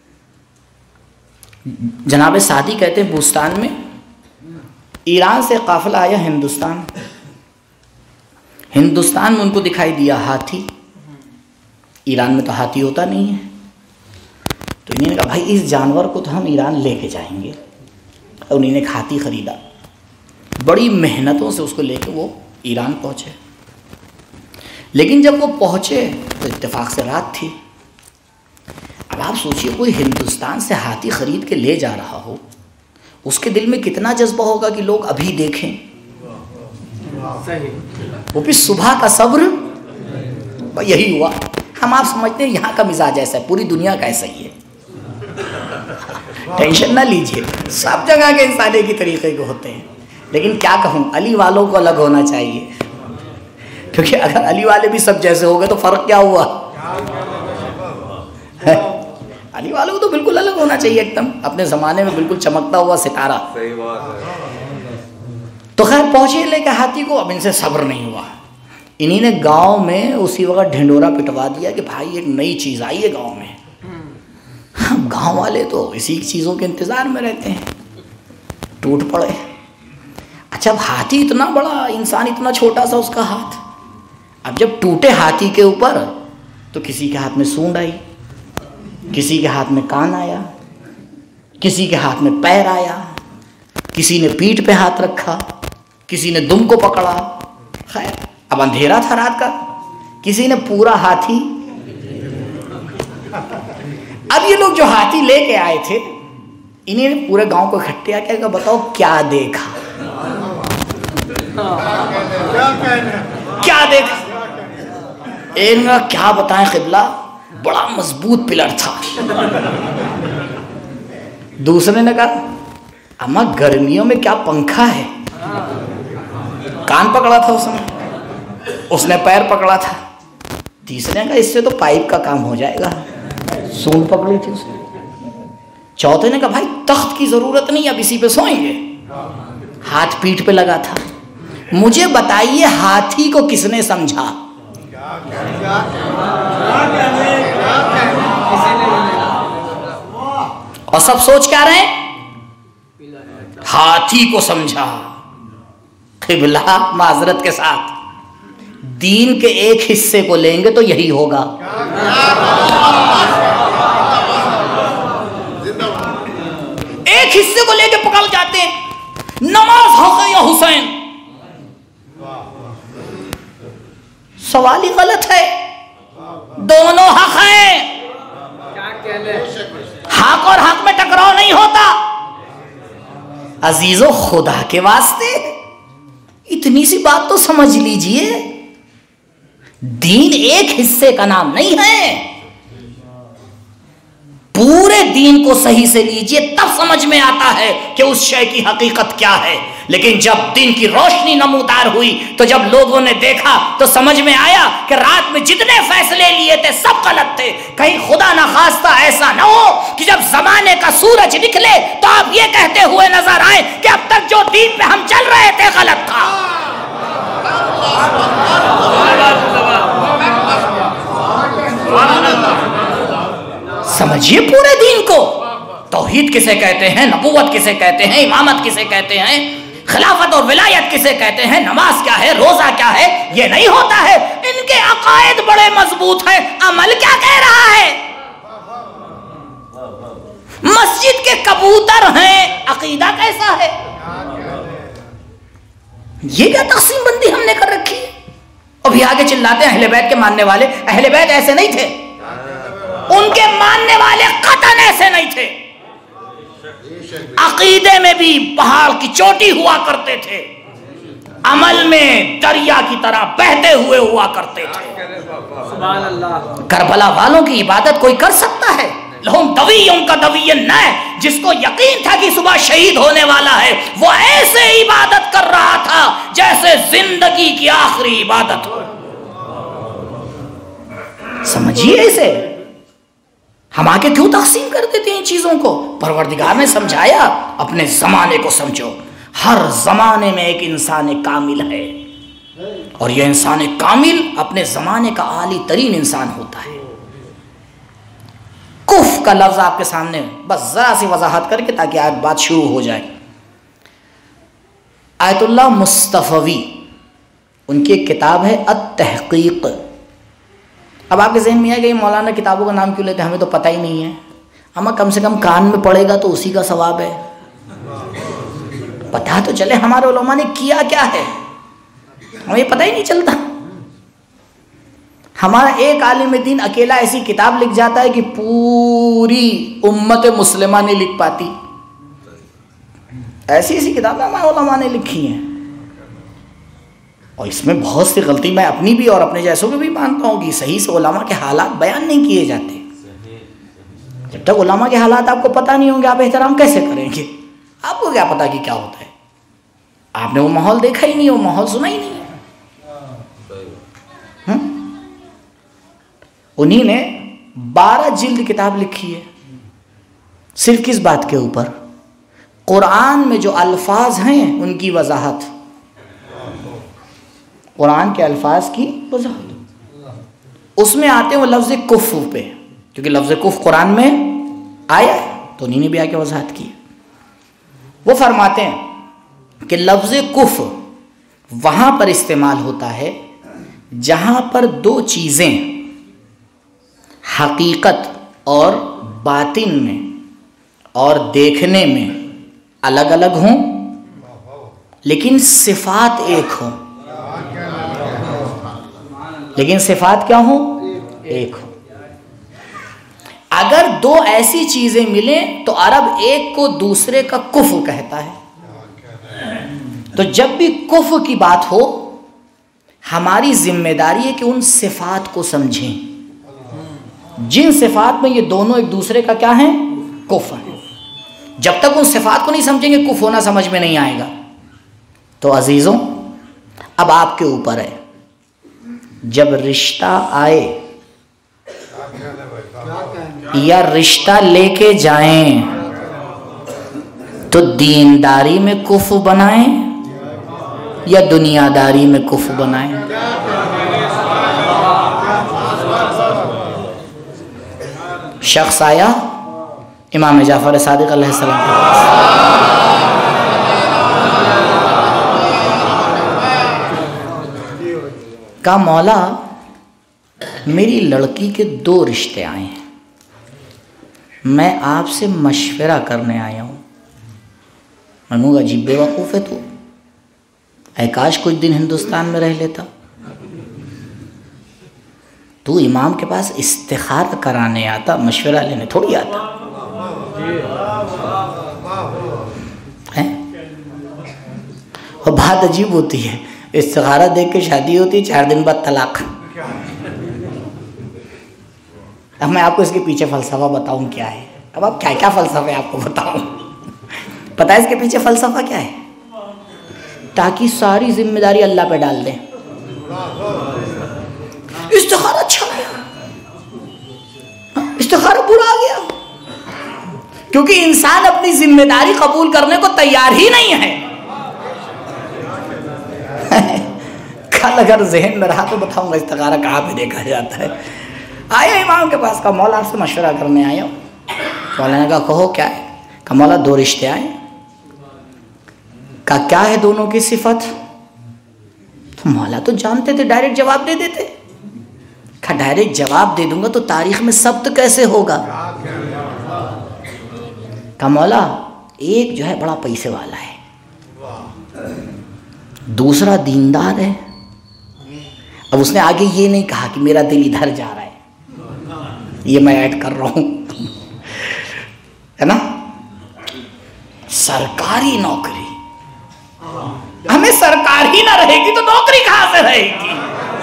जनाब सादी कहते हैं बूस्तान में ईरान से काफिला आया हिंदुस्तान। हिंदुस्तान में उनको दिखाई दिया हाथी। ईरान में तो हाथी होता नहीं है, तो इन्होंने कहा भाई इस जानवर को तो हम ईरान लेके जाएंगे। और उन्होंने एक हाथी ख़रीदा, बड़ी मेहनतों से उसको लेके वो ईरान पहुँचे। लेकिन जब वो पहुँचे तो इत्तेफाक से रात थी। अब आप सोचिए कोई हिंदुस्तान से हाथी ख़रीद के ले जा रहा हो, उसके दिल में कितना जज्बा होगा कि लोग अभी देखें। वो भी सुबह का सब्र। यही हुआ। हम आप समझते हैं यहाँ का मिजाज ऐसा है, पूरी दुनिया का ऐसा ही है। टेंशन ना लीजिए, सब जगह के इंसान एक ही तरीके के होते हैं। लेकिन क्या कहूँ, अली वालों को अलग होना चाहिए, क्योंकि अगर अली वाले भी सब जैसे हो गए तो फ़र्क क्या हुआ। अली वालों को तो बिल्कुल अलग होना चाहिए, एकदम अपने ज़माने में बिल्कुल चमकता हुआ सितारा। सही बात है। तो खैर पहुँचे लेके हाथी को। अब इनसे सब्र नहीं हुआ, इन्हीं ने गांव में उसी वक्त ढिंडोरा पिटवा दिया कि भाई एक नई चीज़ आई है गांव में। हम गांव वाले तो इसी चीज़ों के इंतज़ार में रहते हैं। टूट पड़े। अच्छा, अब हाथी इतना बड़ा, इंसान इतना छोटा सा उसका हाथ। अब जब टूटे हाथी के ऊपर तो किसी के हाथ में सूंड आई, किसी के हाथ में कान आया, किसी के हाथ में पैर आया, किसी ने पीठ पे हाथ रखा, किसी ने दुम को पकड़ा। खैर अब अंधेरा था रात का, किसी ने पूरा हाथी। अब ये लोग जो हाथी लेके आए थे, इन्हें पूरे गांव को इकट्ठे आके कहा बताओ क्या देखा, क्या देखा। एक ने क्या बताएं क़िबला, बड़ा मजबूत पिलर था। दूसरे ने कहा अम्मा गर्मियों में क्या पंखा है। कान पकड़ा था उसने, उसने पैर पकड़ा था। तीसरे का इससे तो पाइप का काम हो जाएगा, सूंड पकड़ी थी उसने। चौथे ने कहा भाई तख्त की जरूरत नहीं, अब इसी पे सोएंगे। हाथ पीठ पे लगा था। मुझे बताइए हाथी को किसने समझा? और सब सोच क्या रहे हैं? हाथी को समझा। क़िबला माजरत के साथ दीन के एक हिस्से को लेंगे तो यही होगा। एक हिस्से को लेके पकड़ जाते हैं, नमाज हक है या हुसैन। सवाल ही गलत है, दोनों हक हैं। हक और हक में टकराव नहीं होता। अजीजों खुदा के वास्ते इतनी सी बात तो समझ लीजिए, दीन एक हिस्से का नाम नहीं है। पूरे दीन को सही से लीजिए, तब समझ में आता है कि उस शय की हकीकत क्या है। लेकिन जब दिन की रोशनी नमूदार हुई तो जब लोगों ने देखा तो समझ में आया कि रात में जितने फैसले लिए थे सब गलत थे। कहीं खुदा न खास्ता ऐसा न हो कि जब जमाने का सूरज निकले तो आप ये कहते हुए नजर आए कि अब तक जो दीन पे हम चल रहे थे गलत था। समझिए पूरे दीन को। तौहीद किसे कहते हैं, नबूवत किसे कहते हैं, इमामत किसे कहते हैं, खिलाफत और विलायत किसे कहते हैं, नमाज क्या है, रोजा क्या है, ये नहीं होता है। इनके अकायद बड़े मजबूत हैं, अमल क्या कह रहा है? मस्जिद के कबूतर हैं, अकीदा कैसा है? ये क्या तकसीम बंदी हमने कर रखी है? अभी आगे चिल्लाते हैं अहले बैत के मानने वाले। अहले बैत ऐसे नहीं थे, उनके मानने वाले कतन ऐसे नहीं थे। अकीदे में भी पहाड़ की चोटी हुआ करते थे, अमल में दरिया की तरह बहते हुए हुआ करते थे। करबला वालों की इबादत कोई कर सकता है? लहुम दविय्युन का दविय्युन न, जिसको यकीन था कि सुबह शहीद होने वाला है, वो ऐसे इबादत कर रहा था जैसे जिंदगी की आखिरी इबादत हो। समझिए इसे। हम आगे क्यों तकसीम कर देते हैं इन चीजों को? परवरदिगार ने समझाया, अपने जमाने को समझो। हर जमाने में एक इंसान कामिल है, और यह इंसान कामिल अपने जमाने का आली तरीन इंसान होता है। कुफ का लफ्ज आपके सामने बस जरा सी वजाहत करके ताकि आज बात शुरू हो जाए। आयतुल्लाह मुस्तफवी, उनकी एक किताब है अत-तहकीक। अब आपके ज़हन में है कि मौलाना किताबों का नाम क्यों लेते हैं, हमें तो पता ही नहीं है। अमा कम से कम कान में पड़ेगा तो उसी का सवाब है, पता तो चले हमारे उलमा ने किया क्या है। हमें पता ही नहीं चलता। हमारा एक आलिम दीन अकेला ऐसी किताब लिख जाता है कि पूरी उम्मत मुस्लिमा नहीं लिख पाती। ऐसी ऐसी किताबें हमारे उलमा ने लिखी हैं, और इसमें बहुत सी गलती मैं अपनी भी और अपने जैसों की भी मानता हूँ कि सही से उलमा के हालात बयान नहीं किए जाते। जब तक उलमा के हालात आपको पता नहीं होंगे आप एहतराम कैसे करेंगे? आपको क्या पता कि क्या होता है? आपने वो माहौल देखा ही नहीं, वो माहौल सुना ही नहीं है। उन्हीं ने बारह जिल्द किताब लिखी है सिर्फ किस बात के ऊपर? कुरान में जो अल्फाज हैं उनकी वजाहत, कुरान के अल्फाज की वजाहत। उसमें आते हैं वो लफ्ज़ कुफ पे, क्योंकि लफ्ज़ कुफ कुरान में आया है, तो उन्हीं ने भी आके वजाहत की। वो फरमाते हैं कि लफ्ज़ कुफ वहाँ पर इस्तेमाल होता है जहाँ पर दो चीज़ें हकीकत और बातिन में और देखने में अलग अलग हों, लेकिन सिफात एक हो। लेकिन सिफात क्या हो? एक हो। अगर दो ऐसी चीजें मिलें तो अरब एक को दूसरे का कुफ कहता है। तो जब भी कुफ की बात हो, हमारी जिम्मेदारी है कि उन सिफात को समझें जिन सिफात में ये दोनों एक दूसरे का क्या है? कुफ है। जब तक उन सिफात को नहीं समझेंगे कुफ होना समझ में नहीं आएगा। तो अजीज़ों, अब आपके ऊपर है, जब रिश्ता आए या रिश्ता लेके जाएं तो दीनदारी में कुफ बनाएं या दुनियादारी में कुफ बनाएं। शख्स आया इमाम जाफर सादिक अलैहिस्सलाम के पास, कहा मौला मेरी लड़की के दो रिश्ते आए हैं, मैं आपसे मशवरा करने आया हूँ। मैं अजीब बेवकूफ़ है तू, काश कुछ दिन हिंदुस्तान में रह लेता। तू इमाम के पास इस्तिखारा कराने आता, मशवरा लेने थोड़ी आता है। और बात अजीब होती है, इस्तिखारा देख के शादी होती है, चार दिन बाद तलाक। अब मैं आपको इसके पीछे फ़लसफ़ा बताऊं क्या है। अब आप क्या क्या फ़लसफ़े आपको बताऊं। पता है इसके पीछे फ़लसफ़ा क्या है? ताकि सारी जिम्मेदारी अल्लाह पे डाल दें। इस्तिखारा अच्छा गया, इस्तिखारा बुरा गया, क्योंकि इंसान अपनी जिम्मेदारी कबूल करने को तैयार ही नहीं है। कल अगर जहन में रहा तो बताऊंगा इस्तिखारा कहाँ पे देखा जाता है। आया इमाम के पास, का मौला आपसे मशवरा करने आया हूँ। मौला ने कहा कहो क्या है? का मौला दो रिश्ते आए। का क्या है दोनों की सिफत? तो मौला तो जानते थे, डायरेक्ट जवाब दे देते। का डायरेक्ट जवाब दे दूंगा तो तारीख में सब्त कैसे होगा? का मौला एक जो है बड़ा पैसे वाला है, दूसरा दीनदार है। अब उसने आगे ये नहीं कहा कि मेरा दिल इधर जा रहा है, ये मैं ऐड कर रहा हूं, है ना। सरकारी नौकरी, हमें सरकार ही ना रहेगी तो नौकरी कहां से रहेगी?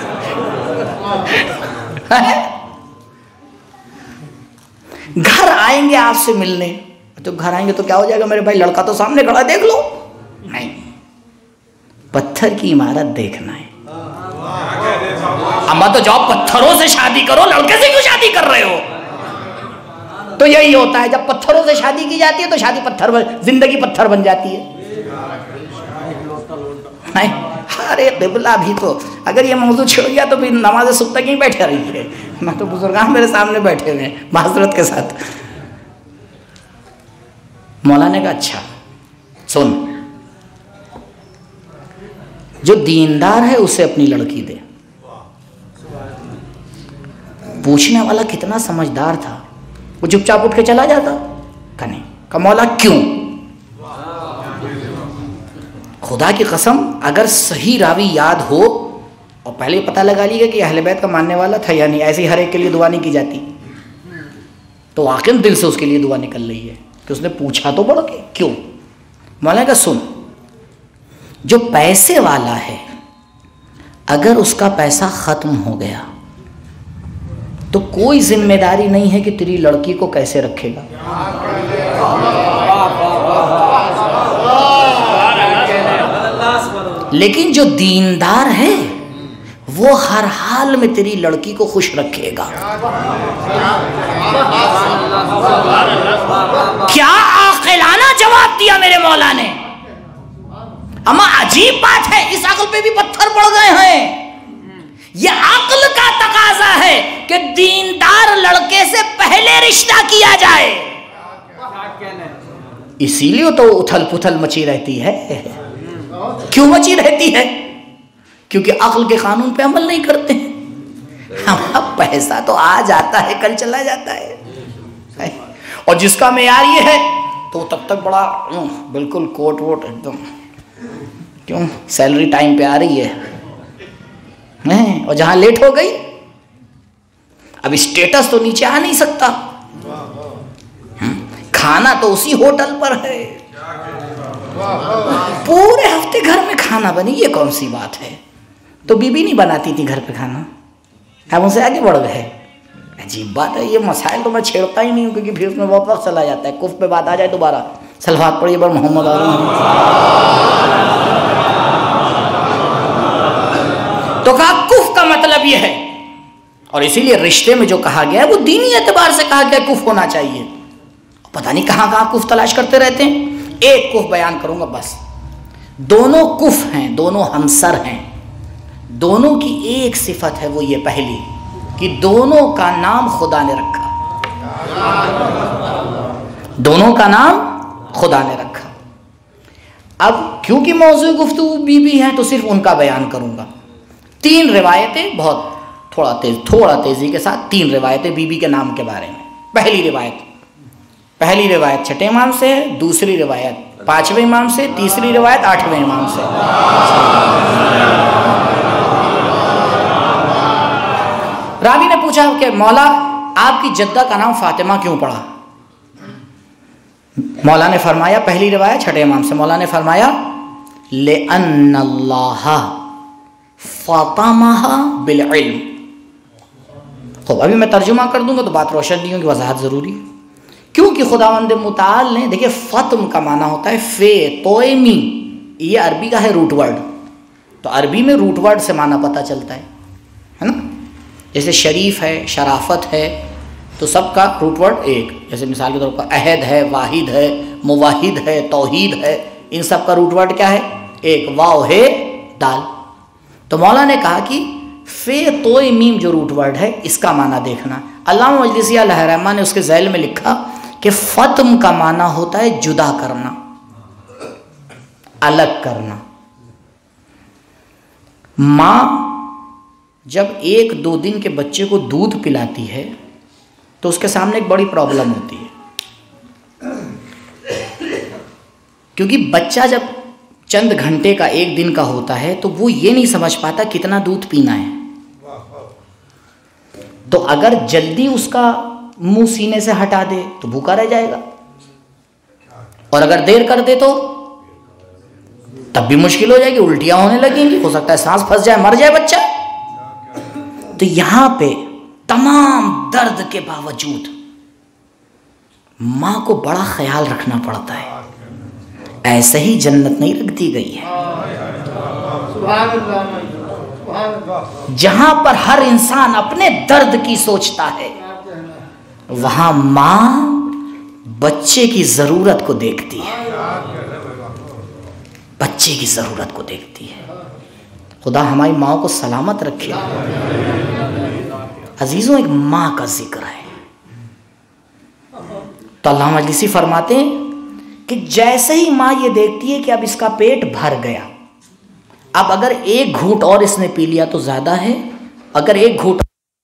घर आएंगे आपसे मिलने, तो घर आएंगे तो क्या हो जाएगा? मेरे भाई लड़का तो सामने खड़ा, देख लो। नहीं, पत्थर की इमारत देखना है। अम्मा तो जाओ पत्थरों से शादी करो, लड़के से क्यों शादी कर रहे हो? तो यही होता है, जब पत्थरों से शादी की जाती है तो शादी पत्थर बन, जिंदगी पत्थर बन जाती है। नहीं, अरे क़िबला भी तो अगर ये मौजूद छिड़ गया तो फिर नमाज सुबह तक ही बैठे रहिए। मैं तो बुजुर्गान मेरे सामने बैठे हुए हैं माजरत के साथ। मौला ने कहा अच्छा सुन, जो दीनदार है उसे अपनी लड़की दे। पूछने वाला कितना समझदार था, वो चुपचाप उठ के चला जाता। कने का मौला क्यों? खुदा की कसम, अगर सही रावी याद हो और पहले पता लगा लिया कि अहले बैत का मानने वाला था या नहीं, ऐसे ही हर एक के लिए दुआ नहीं की जाती, तो वाकई दिल से उसके लिए दुआ निकल रही है कि उसने पूछा तो बढ़ के क्यों। मौला का सुन, जो पैसे वाला है अगर उसका पैसा खत्म हो गया तो कोई जिम्मेदारी नहीं है कि तेरी लड़की को कैसे रखेगा। लेकिन जो दीनदार है वो हर हाल में तेरी लड़की को खुश रखेगा। क्या आक़िलाना जवाब दिया मेरे मौला ने। अम्मा अजीब बात है, इस अक्ल पे भी पत्थर पड़ गए हैं। यह अक्ल का तकाजा है कि दीनदार लड़के से पहले रिश्ता किया जाए। इसीलिए तो उथल पुथल मची रहती है। क्यों मची रहती है? क्योंकि अक्ल के कानून पे अमल नहीं करते हैं। हमारा पैसा तो आ जाता है, कल चला जाता है। और जिसका मेयार ये है तो तब तक बड़ा बिल्कुल कोट वोट एकदम, क्यों सैलरी टाइम पे आ रही है, नहीं, और जहां लेट हो गई अब स्टेटस तो नीचे आ नहीं सकता, खाना तो उसी होटल पर है, पूरे हफ्ते घर में खाना बनी, ये कौन सी बात है। तो बीबी नहीं बनाती थी घर पे खाना, अब उनसे आगे बढ़ गए। अजीब बात है, ये मसाइल तो मैं छेड़ता ही नहीं हूँ क्योंकि फिर उसमें बहुत वक्त चला जाता है। कुफ पे बात आ जाए दोबारा सलवात पढ़िए बर मोहम्मद आलम। तो कहा कुफ का मतलब यह है, और इसीलिए रिश्ते में जो कहा गया है वो दीनी एतबार से कहा गया कुफ होना चाहिए। पता नहीं कहां कहां कुफ तलाश करते रहते हैं। एक कुफ बयान करूंगा बस। दोनों कुफ हैं, दोनों हमसर हैं, दोनों की एक सिफत है, वो ये पहली कि दोनों का नाम खुदा ने रखा। दोनों का नाम खुदा ने रखा। अब क्योंकि मौजूद गुफ्तगू बीबी हैं तो सिर्फ उनका बयान करूंगा। तीन रिवायतें, बहुत थोड़ा तेज थोड़ा तेजी के साथ तीन रिवायतें बीबी के नाम के बारे में। पहली रिवायत पहली रिवायत छठे इमाम से है, दूसरी रिवायत पांचवें इमाम से, तीसरी रिवायत आठवें इमाम से। रावी ने पूछा कि मौला आपकी जद्दा का नाम फातिमा क्यों पड़ा? मौला ने फरमाया, पहली रिवायत छठे इमाम से, मौला ने फरमाया ले अन्नल्लाह फातिमा बिल इल्म। तो अभी मैं तर्जुमा कर दूंगा तो बात रोशन नहीं होगी, वजाहत जरूरी है। क्योंकि खुदावंद मुताल ने, देखिए फत्म का माना होता है फे तोयमी, ये अरबी का है रूट वर्ड। तो अरबी में रूट वर्ड से माना पता चलता है, है ना। जैसे शरीफ है, शराफत है, तो सबका रूट वर्ड एक। जैसे मिसाल के तौर पर अहद है, वाहिद है, मुवाहिद है, तौहीद है, इन सब का रूट वर्ड क्या है? एक। वाव है दाल। तो मौला ने कहा कि फे तोय मीम जो रूट वर्ड है इसका माना देखना। अल्लामा मजलिसी अलैहिर्रहमा ने उसके ज़ैल में लिखा कि फत्म का माना होता है जुदा करना, अलग करना। माँ जब एक दो दिन के बच्चे को दूध पिलाती है तो उसके सामने एक बड़ी प्रॉब्लम होती है, क्योंकि बच्चा जब चंद घंटे का, एक दिन का होता है तो वो ये नहीं समझ पाता कितना दूध पीना है। तो अगर जल्दी उसका मुंह सीने से हटा दे तो भूखा रह जाएगा, और अगर देर कर दे तो तब भी मुश्किल हो जाएगी, उल्टियां होने लगेंगी, हो सकता है सांस फंस जाए, मर जाए बच्चा। तो यहां पे तमाम दर्द के बावजूद मां को बड़ा ख्याल रखना पड़ता है। ऐसे ही जन्नत नहीं रख दी गई है, जहां पर हर इंसान अपने दर्द की सोचता है, वहां मां बच्चे की जरूरत को देखती है, बच्चे की जरूरत को देखती है। खुदा हमारी माओ को सलामत रखे। अजीजों, एक मां का जिक्र है तो अल्लाह मजलिसी फरमाते हैं कि जैसे ही मां ये देखती है कि अब इसका पेट भर गया, अब अगर एक घूंट और इसने पी लिया तो ज्यादा है, अगर एक घूंट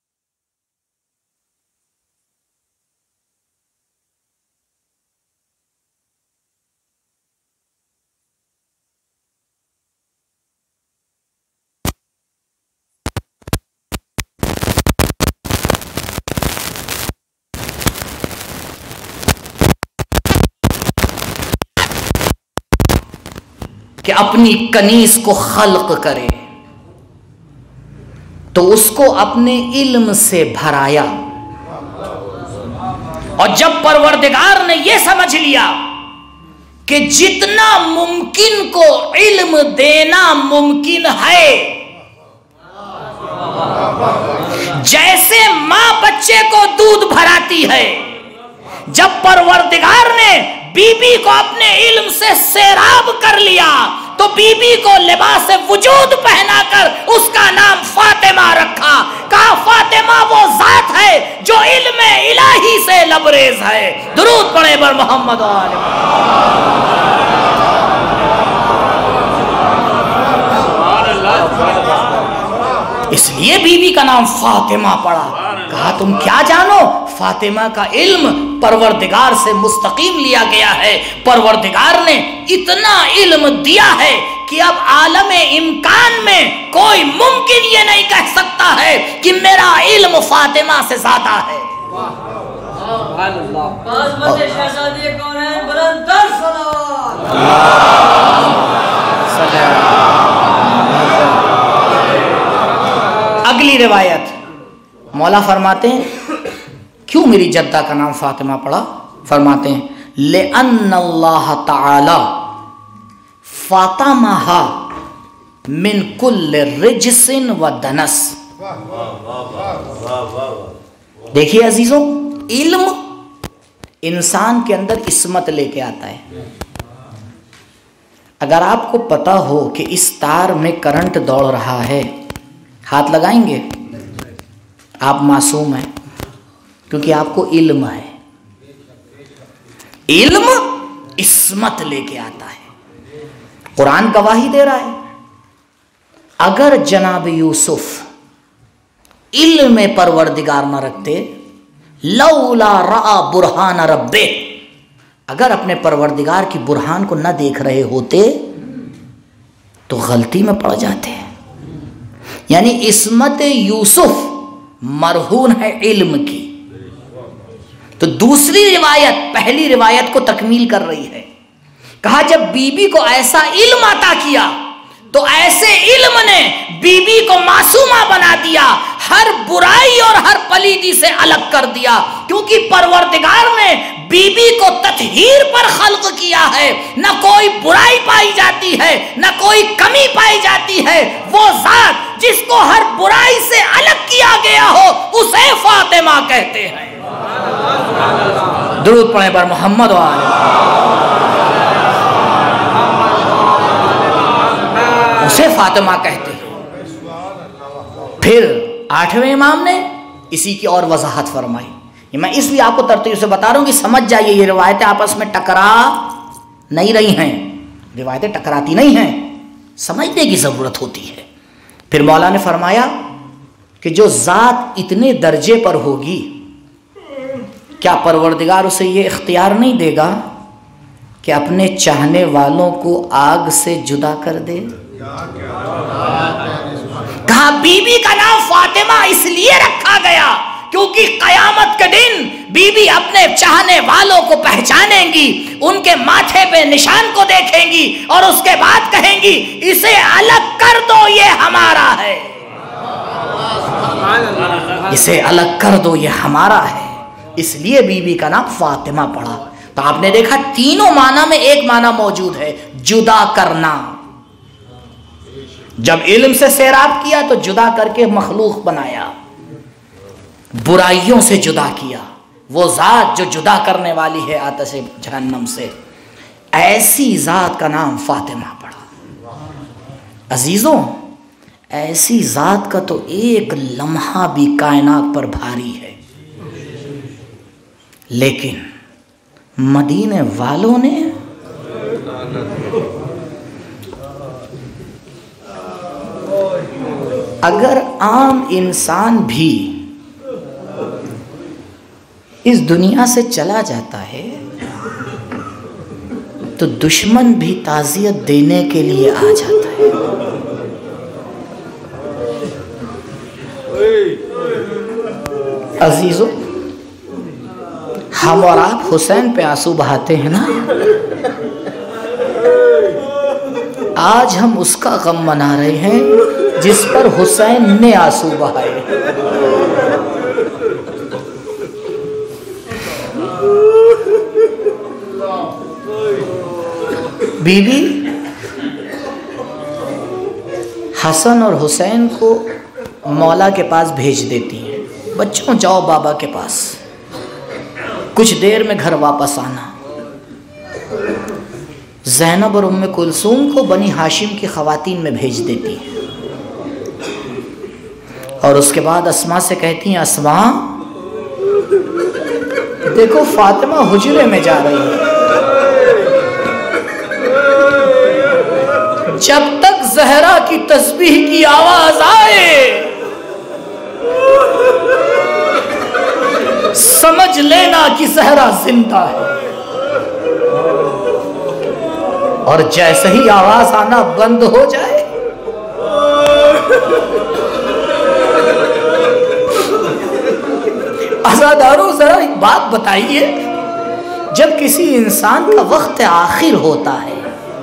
कि अपनी कनीस को खल्क करे तो उसको अपने इल्म से भराया, और जब परवरदिगार ने यह समझ लिया कि जितना मुमकिन को इल्म देना मुमकिन है, जैसे मां बच्चे को दूध भराती है, जब परवरदिगार ने बीबी को अपने इल्म से सैराब कर लिया तो बीबी को लिबास वजूद पहनाकर उसका नाम फातिमा रखा। कहा फातिमा वो जात है जो इल्म इलाही से लबरेज है। दुरूद पढ़े बर मोहम्मद वाले। इसलिए बीबी का नाम फातिमा पड़ा। कहा तुम क्या जानो, फातिमा का इल्म परवरदिगार से मुस्तकीम लिया गया है। परवरदिगार ने इतना इल्म दिया है कि अब आलमे इम्कान में कोई मुमकिन ये नहीं कह सकता है कि मेरा इल्म फातिमा से ज्यादा है। अगली रिवायत मौला फरमाते हैं क्यों मेरी जद्दा का नाम फातिमा पड़ा? फरमाते हैं लिअन्नल्लाह तआला फातमहा मिन कुल्ल रिजसिन व दनस। देखिए अजीजों, इल्म इंसान के अंदर इस्मत लेके आता है। अगर आपको पता हो कि इस तार में करंट दौड़ रहा है, हाथ लगाएंगे? आप मासूम हैं, क्योंकि आपको इल्म है। इल्म इस्मत लेके आता है। कुरान गवाही दे रहा है, अगर जनाब यूसुफ इल्म में परवरदिगार न रखते, लौला रा बुरहान रब्बे, अगर अपने परवरदिगार की बुरहान को न देख रहे होते तो गलती में पड़ जाते हैं। यानी इस्मत यूसुफ मरहून है इल्म की। तो दूसरी रिवायत पहली रिवायत को तकमील कर रही है। कहा जब बीबी को ऐसा इल्म अता किया तो ऐसे इल्म ने बीबी को मासूमा बना दिया, हर बुराई और हर पलीदी से अलग कर दिया। क्योंकि परवरदिगार ने बीबी को तत्हीर पर खल्क किया है, न कोई बुराई पाई जाती है, न कोई कमी पाई जाती है। वो जात जिसको हर बुराई से अलग किया गया हो, उसे फातिमा कहते हैं। दुरूद पढ़े पर मोहम्मद उसे फातिमा कहते हैं। फिर आठवें इमाम ने इसी की और वजाहत फरमाई। मैं इसलिए आपको तरतीब से बता रहा हूं कि समझ जाइए, ये रिवायतें आपस में टकरा नहीं रही हैं, रिवायतें टकराती नहीं हैं, समझने की ज़रूरत होती है। फिर मौला ने फरमाया कि जो ज़ात इतने दर्जे पर होगी, क्या परवरदिगार उसे ये इख्तियार नहीं देगा कि अपने चाहने वालों को आग से जुदा कर दे? कहा बीबी का नाम फातिमा इसलिए रखा गया क्योंकि कयामत के दिन बीबी अपने चाहने वालों को पहचानेंगी, उनके माथे पे निशान को देखेंगी और उसके बाद कहेंगी इसे अलग कर दो, ये हमारा है, इसे अलग कर दो, ये हमारा है। इसलिए बीबी का नाम फातिमा पड़ा। तो आपने देखा तीनों माना में एक माना मौजूद है, जुदा करना। जब इल्म से सैराब किया तो जुदा करके मखलूक बनाया, बुराइयों से जुदा किया, वो जात जो जुदा करने वाली है आतिश जहन्नम से, ऐसी जात का नाम फातिमा पड़ा। अजीजों, ऐसी जात का तो एक लम्हा भी कायनात पर भारी है, लेकिन मदीने वालों ने अगर आम इंसान भी इस दुनिया से चला जाता है तो दुश्मन भी ताज़ियत देने के लिए आ जाता है। अजीजों, हम और आप हुसैन पे आंसू बहाते हैं ना, आज हम उसका गम मना रहे हैं जिस पर हुसैन ने आंसू बहाए। बीबी हसन और हुसैन को मौला के पास भेज देती हैं, बच्चों जाओ बाबा के पास, कुछ देर में घर वापस आना। ज़ैनब और उम्मे कुलसूम को बनी हाशिम की ख़वातीन में भेज देती हैं और उसके बाद अस्मा से कहती हैं, अस्मा देखो फातिमा हुजरे में जा रही है, जब तक ज़हरा की तस्बीह की आवाज आए समझ लेना कि ज़हरा जिंदा है। और जैसे ही आवाज आना बंद हो जाए आज़ादारों, जरा एक बात बताइए, जब किसी इंसान का वक्त आखिर होता है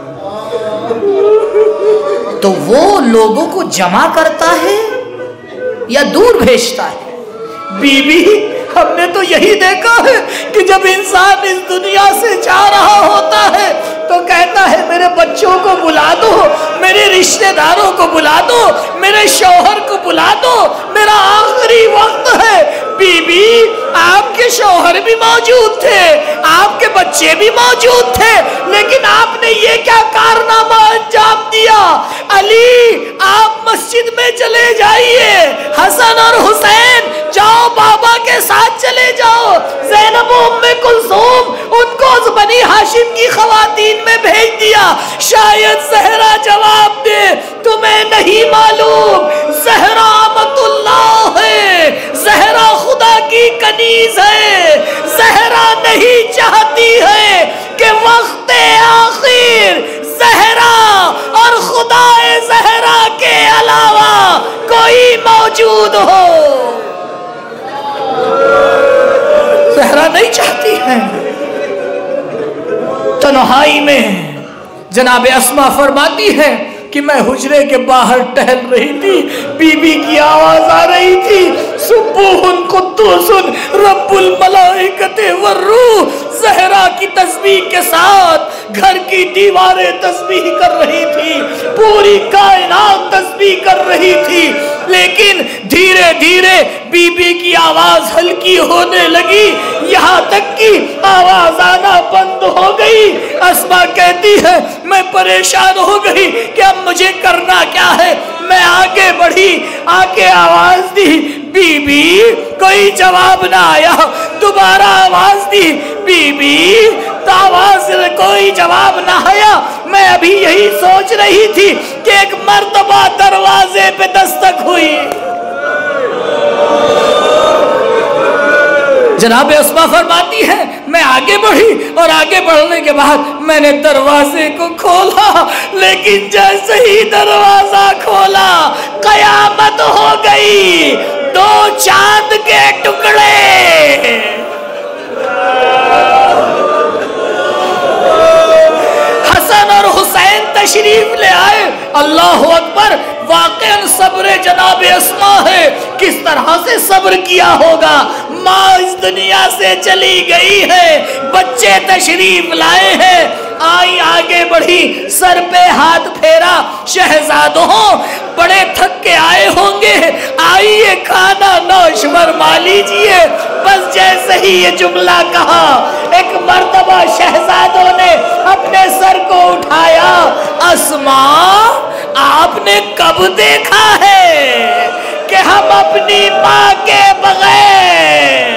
तो वो लोगों को जमा करता है या दूर भेजता है? बीबी, हमने तो यही देखा है कि जब इंसान इस दुनिया से जा रहा होता है तो कहता है मेरे बच्चों को बुला दो, मेरे रिश्तेदारों को बुला दो, मेरे शौहर को बुला दो, मेरा आखिरी वक्त है। बीबी, आपके शौहर भी मौजूद थे, आपके बच्चे भी मौजूद थे, लेकिन आपने ये क्या कारनामा अंजाम दिया? अली, आप मस्जिद में चले जाइए, हसन और हुसैन जाओ बाबा के साथ चले जाओ, ज़ैनब उम्मे कुलसूम उनको बनी हाशिम की खवातीन में भेज दिया। शायद ज़हरा जवाब दे, तुम्हें नहीं मालूम ज़हरा अमतुल्लाह है, ज़हरा खुदा की कनीज है। ज़हरा नहीं चाहती है कि वक्त आखिर ज़हरा और खुदाए ज़हरा के अलावा कोई मौजूद हो। ज़हरा नहीं चाहती है। तन्हाई में जनाब अस्मा फरमाती है कि मैं हुजरे के बाहर टहल रही थी, बीबी की आवाज आ रही थी, सुब्बुहुन कुद्दूसुन रब्बुल मलाइकते वर्रूह। ज़हरा की तस्बीह के साथ घर की दीवारें तस्बीह कर रही थी, पूरी कायनात तस्बीह कर रही थी, लेकिन धीरे धीरे बीबी की आवाज हल्की होने लगी, यहाँ तक कि आवाज आना बंद हो गई। अस्मा कहती है मैं परेशान हो गई कि अब मुझे करना क्या है। मैं आगे बढ़ी, आके आवाज दी, बीबी, कोई जवाब ना आया। दोबारा आवाज दी, बीबी, तो आवाज से कोई जवाब ना आया। मैं अभी यही सोच रही थी कि एक मर्तबा दरवाजे पे दस्तक हुई। जनाब अस्मा फरमाती है मैं आगे बढ़ी और आगे बढ़ने के बाद मैंने दरवाजे को खोला, लेकिन जैसे ही दरवाजा खोला कयामत हो गई। दो चांद के टुकड़े हसन और हुसैन तशरीफ ले आए। अल्लाह अकबर, वाकई सब्र जनाब अस्मा है। किस तरह से सब्र किया होगा। माँ इस दुनिया से चली गई है, बच्चे तशरीफ लाए हैं, आई आगे बढ़ी, सर पे हाथ फेरा, शहजादों बड़े थक के आए होंगे, आइए खाना नौश फरमा लीजिए। बस जैसे ही ये जुमला कहा, एक मर्तबा शहजादों ने अपने सर को उठाया। अस्मा, आपने कब देखा है कि हम अपनी माँ के बगैर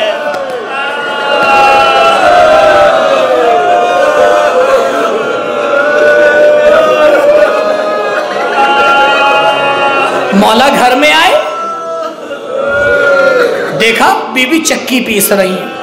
मौला घर में आए, देखा बीबी चक्की पीस रही है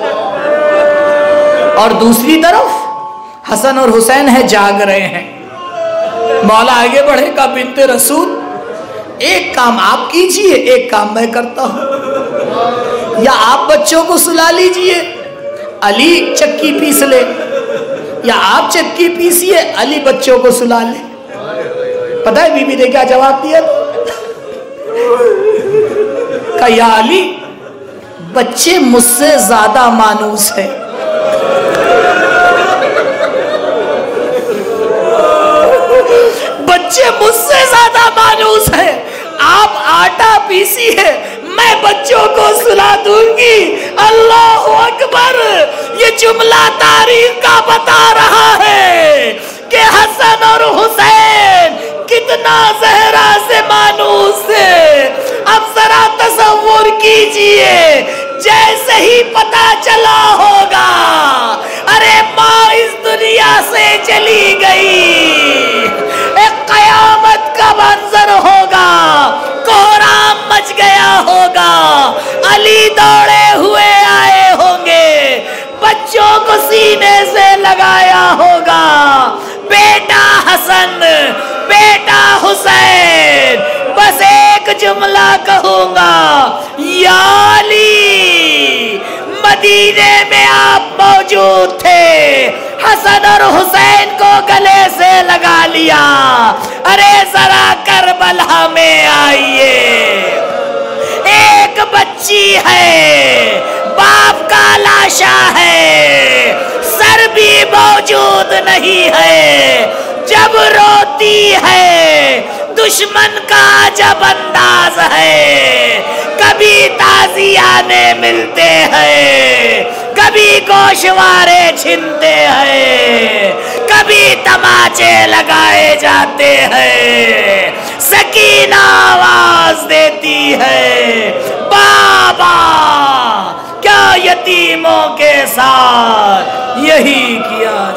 और दूसरी तरफ हसन और हुसैन है जाग रहे हैं। मौला आगे बढ़े का बिन्ते रसूल, एक काम आप कीजिए, एक काम मैं करता हूं, या आप बच्चों को सुला लीजिए, अली चक्की पीस ले, या आप चक्की पीसिए, अली बच्चों को सुला ले। पता है बीबी ने क्या जवाब दिया? कहा या अली, बच्चे मुझसे ज्यादा मानूस है। बच्चे मुझसे ज्यादा मानूस है। आप आटा पीसिए, मैं बच्चों को सुला दूंगी। अल्लाह अकबर, ये जुमला तारीख का बता रहा है कि हसन और हुसैन कितना ज़हरा से मानूस है। अब जरा तसव्वुर कीजिए, जैसे ही पता चला होगा अरे माँ इस दुनिया से चली गई, एक कयामत का मंजर होगा, कोहराम मच गया होगा, अली दौड़े हुए आए होंगे, बच्चों को सीने से लगाया होगा, बेटा हसन, बेटा हुसैन, बस एक जुमला कहूंगा, या अली, मदीने में आप मौजूद थे, हसन और हुसैन को गले से लगा लिया, अरे जरा करबला में आइए। एक बच्चा बच्ची है, बाप का लाशा है, सर भी मौजूद नहीं है, जब रोती है दुश्मन का जब अंदाज है, कभी ताजियाने मिलते हैं, कभी गोशवारे छिनते हैं, कभी तमाचे लगाए जाते हैं, सकीना आवाज देती है, बाबा क्या यतीमों के साथ यही किया